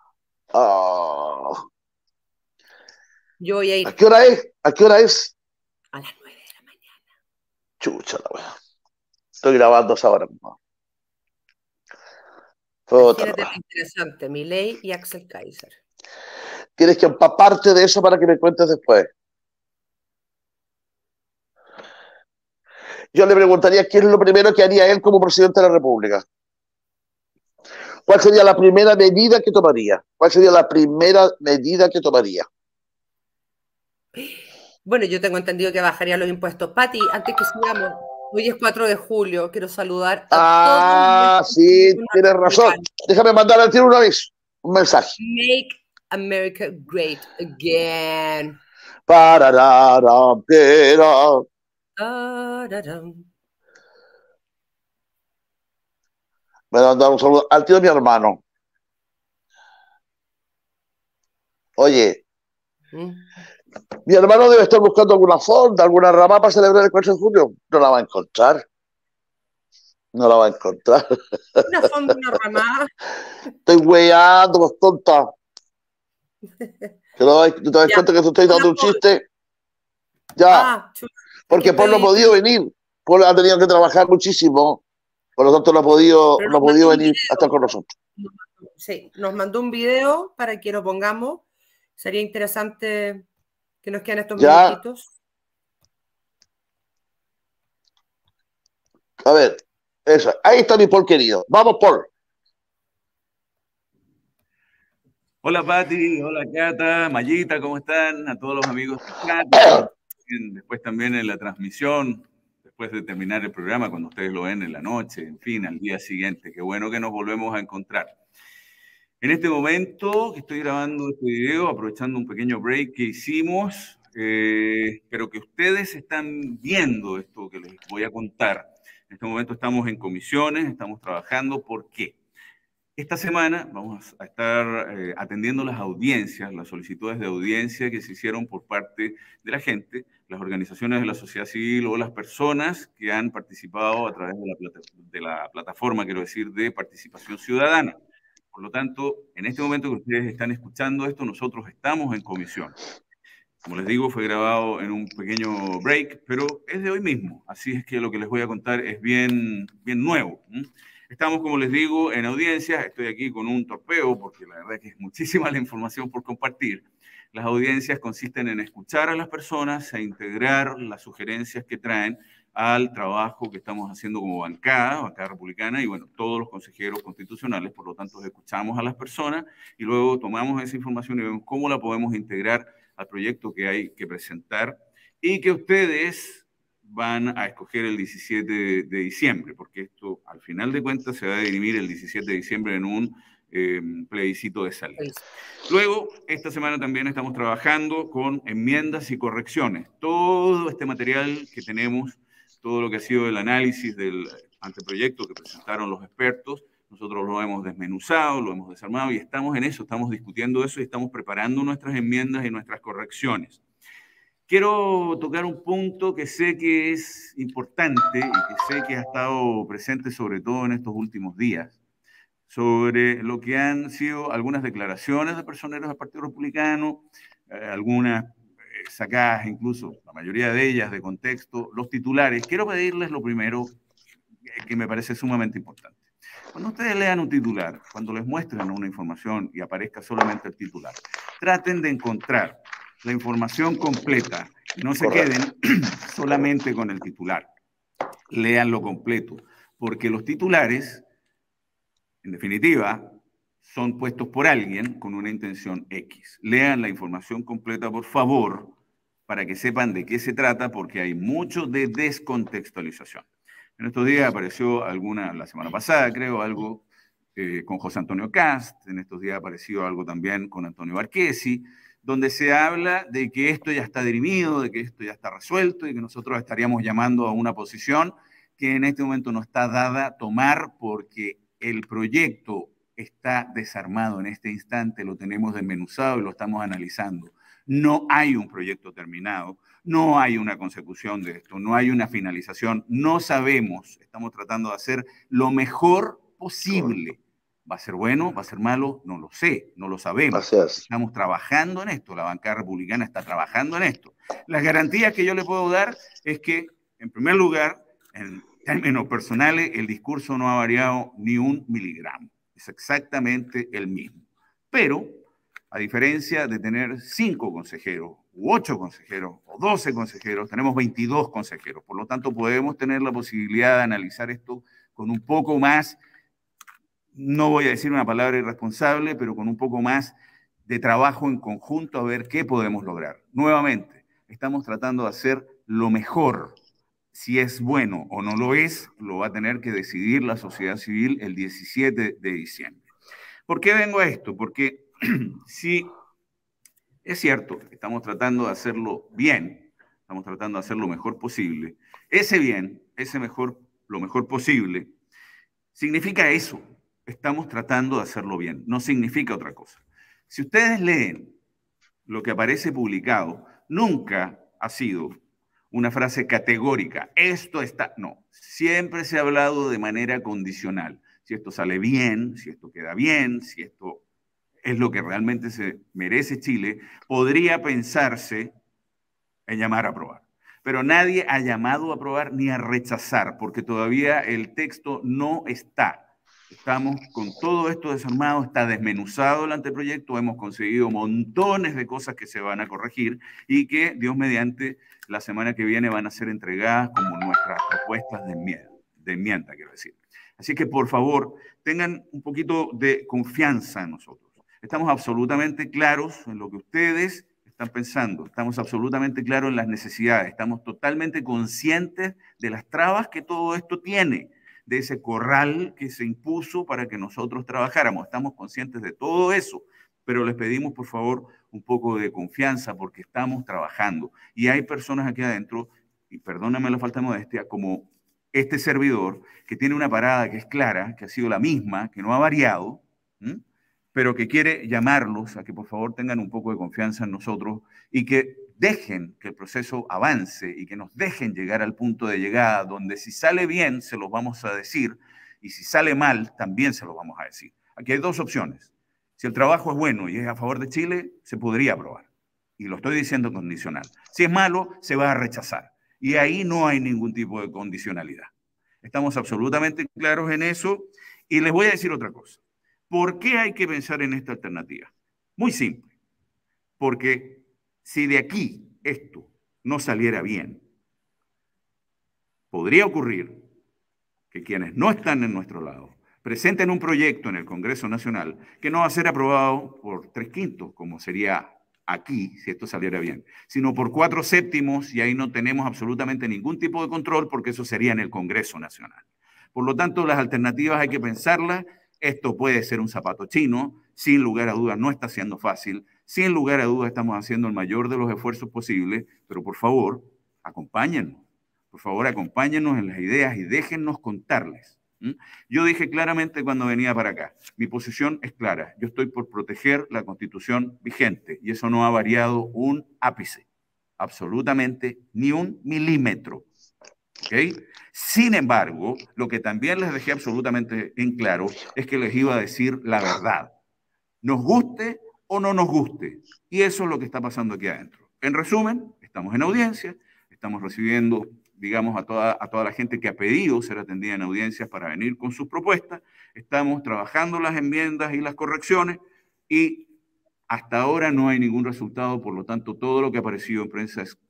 Oh. Yo voy a ir. ¿A qué hora es? ¿A qué hora es? A las nueve de la mañana. Chucha la wea. Estoy grabando esa hora mismo. Imagínate lo interesante, Milei y Axel Kaiser. Tienes que empaparte de eso para que me cuentes después. Yo le preguntaría qué es lo primero que haría él como presidente de la República. ¿Cuál sería la primera medida que tomaría? ¿Cuál sería la primera medida que tomaría? Bueno, yo tengo entendido que bajaría los impuestos. Pati, antes que sigamos, hoy es cuatro de julio, quiero saludar a todos Ah, nuestros sí, amigos tienes razón. norteamericanos. Déjame mandar al tiro una vez, un mensaje. Make America great again. Pararara, pero. Tararam. Me voy a dar un saludo al tío de mi hermano. Oye, ¿Mm? mi hermano debe estar buscando alguna fonda, alguna rama para celebrar el cuatro de julio. No la va a encontrar. No la va a encontrar. Una fonda, una ramada. Estoy weyando, pues tonta. ¿Te, lo, ¿Te das Ya. cuenta que tú estás dando un Paul. chiste? Ya. Ah, chuta. Porque Paul no ha podido venir. Paul ha tenido que trabajar muchísimo. Por lo tanto, no ha podido, Pero no ha nos podido mandó un venir video. a estar con nosotros. Sí, nos mandó un video para que lo pongamos. Sería interesante que nos queden estos Ya. minutitos. A ver, eso. Ahí está mi Paul querido. Vamos, Paul. Hola Pati, hola Cata, Mayita, ¿cómo están? A todos los amigos de Cata, después también en la transmisión, después de terminar el programa, cuando ustedes lo ven en la noche, en fin, al día siguiente. Qué bueno que nos volvemos a encontrar. En este momento que estoy grabando este video, aprovechando un pequeño break que hicimos, eh, pero que ustedes están viendo esto que les voy a contar. En este momento estamos en comisiones, estamos trabajando. ¿Por qué? Esta semana vamos a estar eh, atendiendo las audiencias, las solicitudes de audiencia que se hicieron por parte de la gente, las organizaciones de la sociedad civil o las personas que han participado a través de la, plata, de la plataforma, quiero decir, de participación ciudadana. Por lo tanto, en este momento que ustedes están escuchando esto, nosotros estamos en comisión. Como les digo, fue grabado en un pequeño break, pero es de hoy mismo. Así es que lo que les voy a contar es bien, bien nuevo. Estamos, como les digo, en audiencias. Estoy aquí con un torpeo porque la verdad que es muchísima la información por compartir. Las audiencias consisten en escuchar a las personas e integrar las sugerencias que traen al trabajo que estamos haciendo como bancada, bancada republicana, y bueno, todos los consejeros constitucionales. Por lo tanto, escuchamos a las personas y luego tomamos esa información y vemos cómo la podemos integrar al proyecto que hay que presentar y que ustedes van a escoger el diecisiete de diciembre, porque esto al final de cuentas se va a dirimir el diecisiete de diciembre en un eh, plebiscito de salida. Luego, esta semana también estamos trabajando con enmiendas y correcciones. Todo este material que tenemos, todo lo que ha sido el análisis del anteproyecto que presentaron los expertos, nosotros lo hemos desmenuzado, lo hemos desarmado y estamos en eso, estamos discutiendo eso y estamos preparando nuestras enmiendas y nuestras correcciones. Quiero tocar un punto que sé que es importante y que sé que ha estado presente sobre todo en estos últimos días, sobre lo que han sido algunas declaraciones de personeros del Partido Republicano, eh, algunas eh, sacadas incluso, la mayoría de ellas de contexto, los titulares. Quiero pedirles lo primero, eh, que me parece sumamente importante. Cuando ustedes lean un titular, cuando les muestren una información y aparezca solamente el titular, traten de encontrar la información completa y no se Correcto. queden solamente con el titular. Léanlo completo, porque los titulares, en definitiva, son puestos por alguien con una intención X. Lean la información completa, por favor, para que sepan de qué se trata, porque hay mucho de descontextualización. En estos días apareció alguna, la semana pasada creo, algo eh, con José Antonio Cast, en estos días apareció algo también con Antonio Barquesi, donde se habla de que esto ya está dirimido, de que esto ya está resuelto y que nosotros estaríamos llamando a una posición que en este momento no está dada a tomar porque el proyecto está desarmado en este instante, lo tenemos desmenuzado y lo estamos analizando. No hay un proyecto terminado, no hay una consecución de esto, no hay una finalización, no sabemos, estamos tratando de hacer lo mejor posible. ¿Va a ser bueno? ¿Va a ser malo? No lo sé, no lo sabemos. Estamos trabajando en esto, la bancada republicana está trabajando en esto. Las garantías que yo le puedo dar es que, en primer lugar, en términos personales, el discurso no ha variado ni un miligramo. Es exactamente el mismo. Pero, a diferencia de tener cinco consejeros, u ocho consejeros, o doce consejeros, tenemos veintidós consejeros. Por lo tanto, podemos tener la posibilidad de analizar esto con un poco más no voy a decir una palabra irresponsable, pero con un poco más de trabajo en conjunto a ver qué podemos lograr. Nuevamente, estamos tratando de hacer lo mejor. Si es bueno o no lo es, lo va a tener que decidir la sociedad civil el diecisiete de diciembre. ¿Por qué vengo a esto? Porque si es cierto, estamos tratando de hacerlo bien, estamos tratando de hacer lo mejor posible. Ese bien, ese mejor, lo mejor posible, significa eso. Estamos tratando de hacerlo bien, no significa otra cosa. Si ustedes leen lo que aparece publicado, nunca ha sido una frase categórica, esto está, no, siempre se ha hablado de manera condicional. Si esto sale bien, si esto queda bien, si esto es lo que realmente se merece Chile, podría pensarse en llamar a aprobar. Pero nadie ha llamado a aprobar ni a rechazar, porque todavía el texto no está. Estamos con todo esto desarmado, está desmenuzado el anteproyecto, hemos conseguido montones de cosas que se van a corregir y que, Dios mediante, la semana que viene van a ser entregadas como nuestras propuestas de enmienda, de enmienda, quiero decir. Así que, por favor, tengan un poquito de confianza en nosotros. Estamos absolutamente claros en lo que ustedes están pensando, estamos absolutamente claros en las necesidades, estamos totalmente conscientes de las trabas que todo esto tiene, de ese corral que se impuso para que nosotros trabajáramos. Estamos conscientes de todo eso, pero les pedimos, por favor, un poco de confianza porque estamos trabajando. Y hay personas aquí adentro, y perdóname la falta de modestia, como este servidor, que tiene una parada que es clara, que ha sido la misma, que no ha variado, ¿m? pero que quiere llamarlos a que por favor tengan un poco de confianza en nosotros y que dejen que el proceso avance y que nos dejen llegar al punto de llegada donde si sale bien se los vamos a decir y si sale mal también se los vamos a decir. Aquí hay dos opciones. Si el trabajo es bueno y es a favor de Chile, se podría aprobar. Y lo estoy diciendo condicional. Si es malo, se va a rechazar. Y ahí no hay ningún tipo de condicionalidad. Estamos absolutamente claros en eso. Y les voy a decir otra cosa. ¿Por qué hay que pensar en esta alternativa? Muy simple. Porque si de aquí esto no saliera bien, podría ocurrir que quienes no están en nuestro lado presenten un proyecto en el Congreso Nacional que no va a ser aprobado por tres quintos, como sería aquí, si esto saliera bien, sino por cuatro séptimos, y ahí no tenemos absolutamente ningún tipo de control porque eso sería en el Congreso Nacional. Por lo tanto, las alternativas hay que pensarlas. Esto puede ser un zapato chino, sin lugar a dudas no está siendo fácil, sin lugar a dudas estamos haciendo el mayor de los esfuerzos posibles, pero por favor, acompáñennos, por favor, acompáñennos en las ideas y déjennos contarles. ¿Mm? Yo dije claramente cuando venía para acá, mi posición es clara, yo estoy por proteger la Constitución vigente y eso no ha variado un ápice, absolutamente ni un milímetro. ¿Okay? Sin embargo, lo que también les dejé absolutamente en claro es que les iba a decir la verdad. Nos guste o no nos guste. Y eso es lo que está pasando aquí adentro. En resumen, estamos en audiencia, estamos recibiendo, digamos, a toda, a toda la gente que ha pedido ser atendida en audiencias para venir con sus propuestas, estamos trabajando las enmiendas y las correcciones y hasta ahora no hay ningún resultado, por lo tanto, todo lo que ha aparecido en prensa es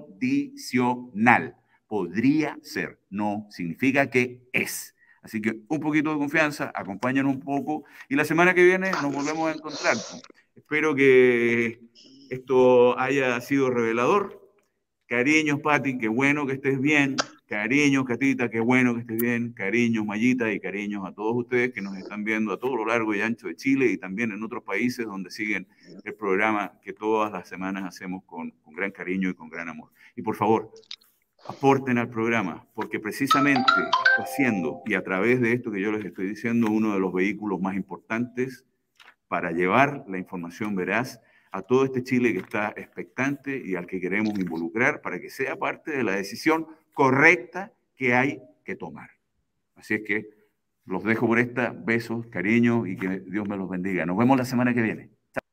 condicional. Podría ser, no significa que es. Así que un poquito de confianza, acompáñanos un poco y la semana que viene nos volvemos a encontrar. Espero que esto haya sido revelador. Cariños, Pati, qué bueno que estés bien. Cariños, Catita, qué bueno que estés bien. Cariños, Mayita, y cariños a todos ustedes que nos están viendo a todo lo largo y ancho de Chile y también en otros países donde siguen el programa que todas las semanas hacemos con, con gran cariño y con gran amor. Y por favor, aporten al programa, porque precisamente está siendo, y a través de esto que yo les estoy diciendo, uno de los vehículos más importantes para llevar la información veraz a todo este Chile que está expectante y al que queremos involucrar para que sea parte de la decisión correcta que hay que tomar. Así es que los dejo por esta. Besos, cariño y que Dios me los bendiga. Nos vemos la semana que viene.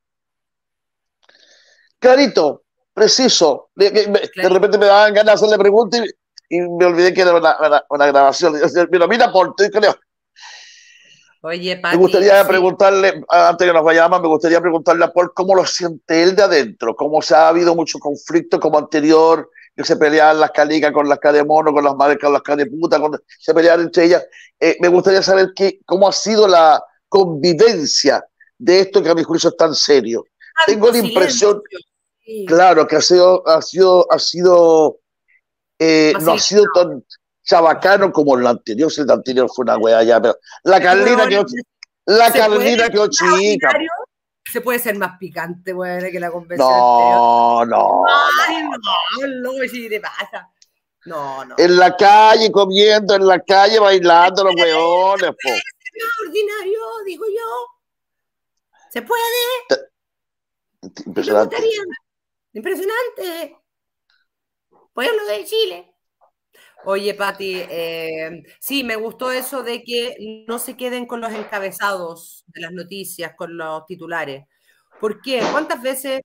Clarito. Preciso, de, de, de repente me daban ganas de hacerle preguntas y, y me olvidé que era una, una, una grabación. Pero mira, por creo. Oye, Pati, me gustaría sí. preguntarle, antes que nos vayamos, me gustaría preguntarle a Paul cómo lo siente él de adentro, cómo se ha habido mucho conflicto como anterior, que se peleaban las calicas con las caras de mono, con las madres con las caras de puta, con, se peleaban entre ellas. Eh, me gustaría saber qué, cómo ha sido la convivencia de esto que a mi juicio es tan serio. Tengo la impresión, sí. claro, que ha sido, ha sido, ha sido, eh, no ha sido tan chabacano como el anterior. Si el anterior fue una weá ya, pero la Carlina quedó, la Carlina quedó chica. Se puede ser más picante, bueno, que la conversación no, anterior. No, Ay, no, no, no, si te pasa. No, no. En la calle, comiendo, en la calle, bailando los weones, po. Es ordinario, digo yo. ¿Se puede? Impresionante. Impresionante. Pueblo de Chile. Oye, Pati, eh, sí, me gustó eso de que no se queden con los encabezados de las noticias, con los titulares. ¿Por qué? ¿Cuántas veces?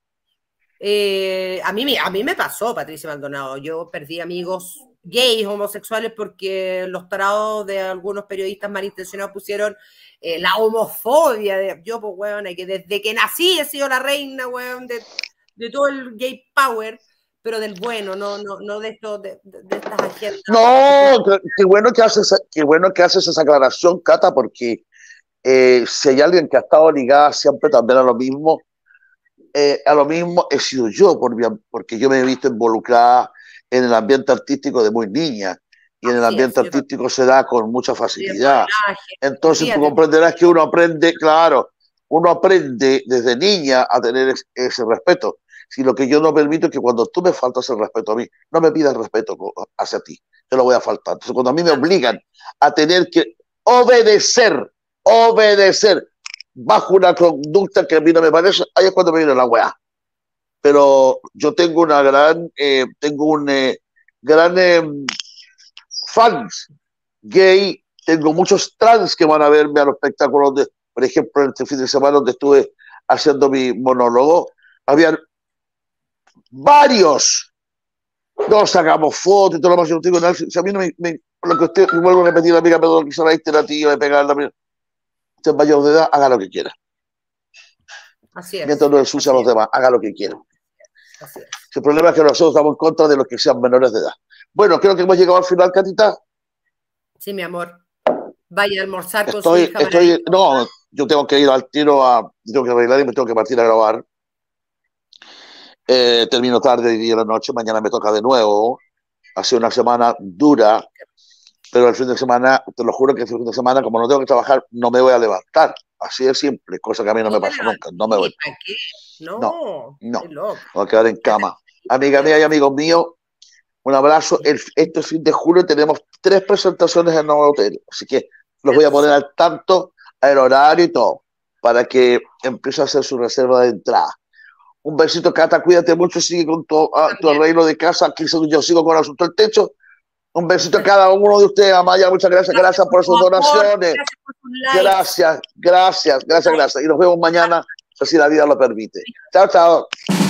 Eh, a, mí, a mí me pasó, Patricia Maldonado. Yo perdí amigos gays, homosexuales, porque los tarados de algunos periodistas malintencionados pusieron eh, la homofobia. De, yo, pues, weón, que desde que nací he sido la reina, weón, de, de todo el gay power. Pero del bueno, no, no, no de esto, de, de, de estas agendas. No, qué, qué bueno que haces, qué bueno que haces esa aclaración, Cata, porque eh, si hay alguien que ha estado ligada siempre también a lo mismo, eh, a lo mismo he sido yo, por mi, porque yo me he visto involucrada en el ambiente artístico de muy niña, y en el ambiente es, artístico se da con mucha facilidad. Entonces tú comprenderás que uno aprende, claro, uno aprende desde niña a tener ese respeto. Si lo que yo no permito es que cuando tú me faltas el respeto a mí, no me pidas respeto hacia ti, te lo voy a faltar. Entonces, cuando a mí me obligan a tener que obedecer, obedecer bajo una conducta que a mí no me parece, ahí es cuando me viene la weá. Pero yo tengo una gran, eh, tengo un eh, gran eh, fans gay, tengo muchos trans que van a verme a los espectáculos, de, por ejemplo, este fin de semana donde estuve haciendo mi monólogo, había varios, no sacamos fotos y todo lo más. Yo no tengo nada. Si a mí no me, me lo que usted, me vuelvo a repetir, amiga, perdón, que se la alternativa de pegarla, usted es mayor de edad, haga lo que quiera. Así es. Mientras no ensucia a los demás, haga lo que quiera. Así es. El problema es que nosotros estamos en contra de los que sean menores de edad. Bueno, creo que hemos llegado al final, Catita. Sí, mi amor. Vaya a almorzar con estoy, su hija. Estoy, no, yo tengo que ir al tiro a, tengo que arreglar y me tengo que partir a grabar. Eh, termino tarde y de la noche, mañana me toca de nuevo. Ha sido una semana dura, pero el fin de semana, te lo juro que el fin de semana, como no tengo que trabajar, no me voy a levantar. Así de simple, cosa que a mí no, no me pasa nunca. No me voy. ¿Para qué? No, no, no. Voy a quedar en cama. Amiga mía y amigos míos, un abrazo. El, este fin de julio tenemos tres presentaciones en el nuevo hotel, así que los voy a poner al tanto, al horario y todo, para que empiece a hacer su reserva de entrada. Un besito, Cata, cuídate mucho, sigue con tu, uh, tu arreglo de casa, aquí yo sigo con el asunto del techo. Un besito a cada uno de ustedes, Amaya, muchas gracias, gracias, gracias por sus donaciones. Gracias, por gracias, gracias, gracias, gracias. Y nos vemos mañana, si la vida lo permite. Chao, chao.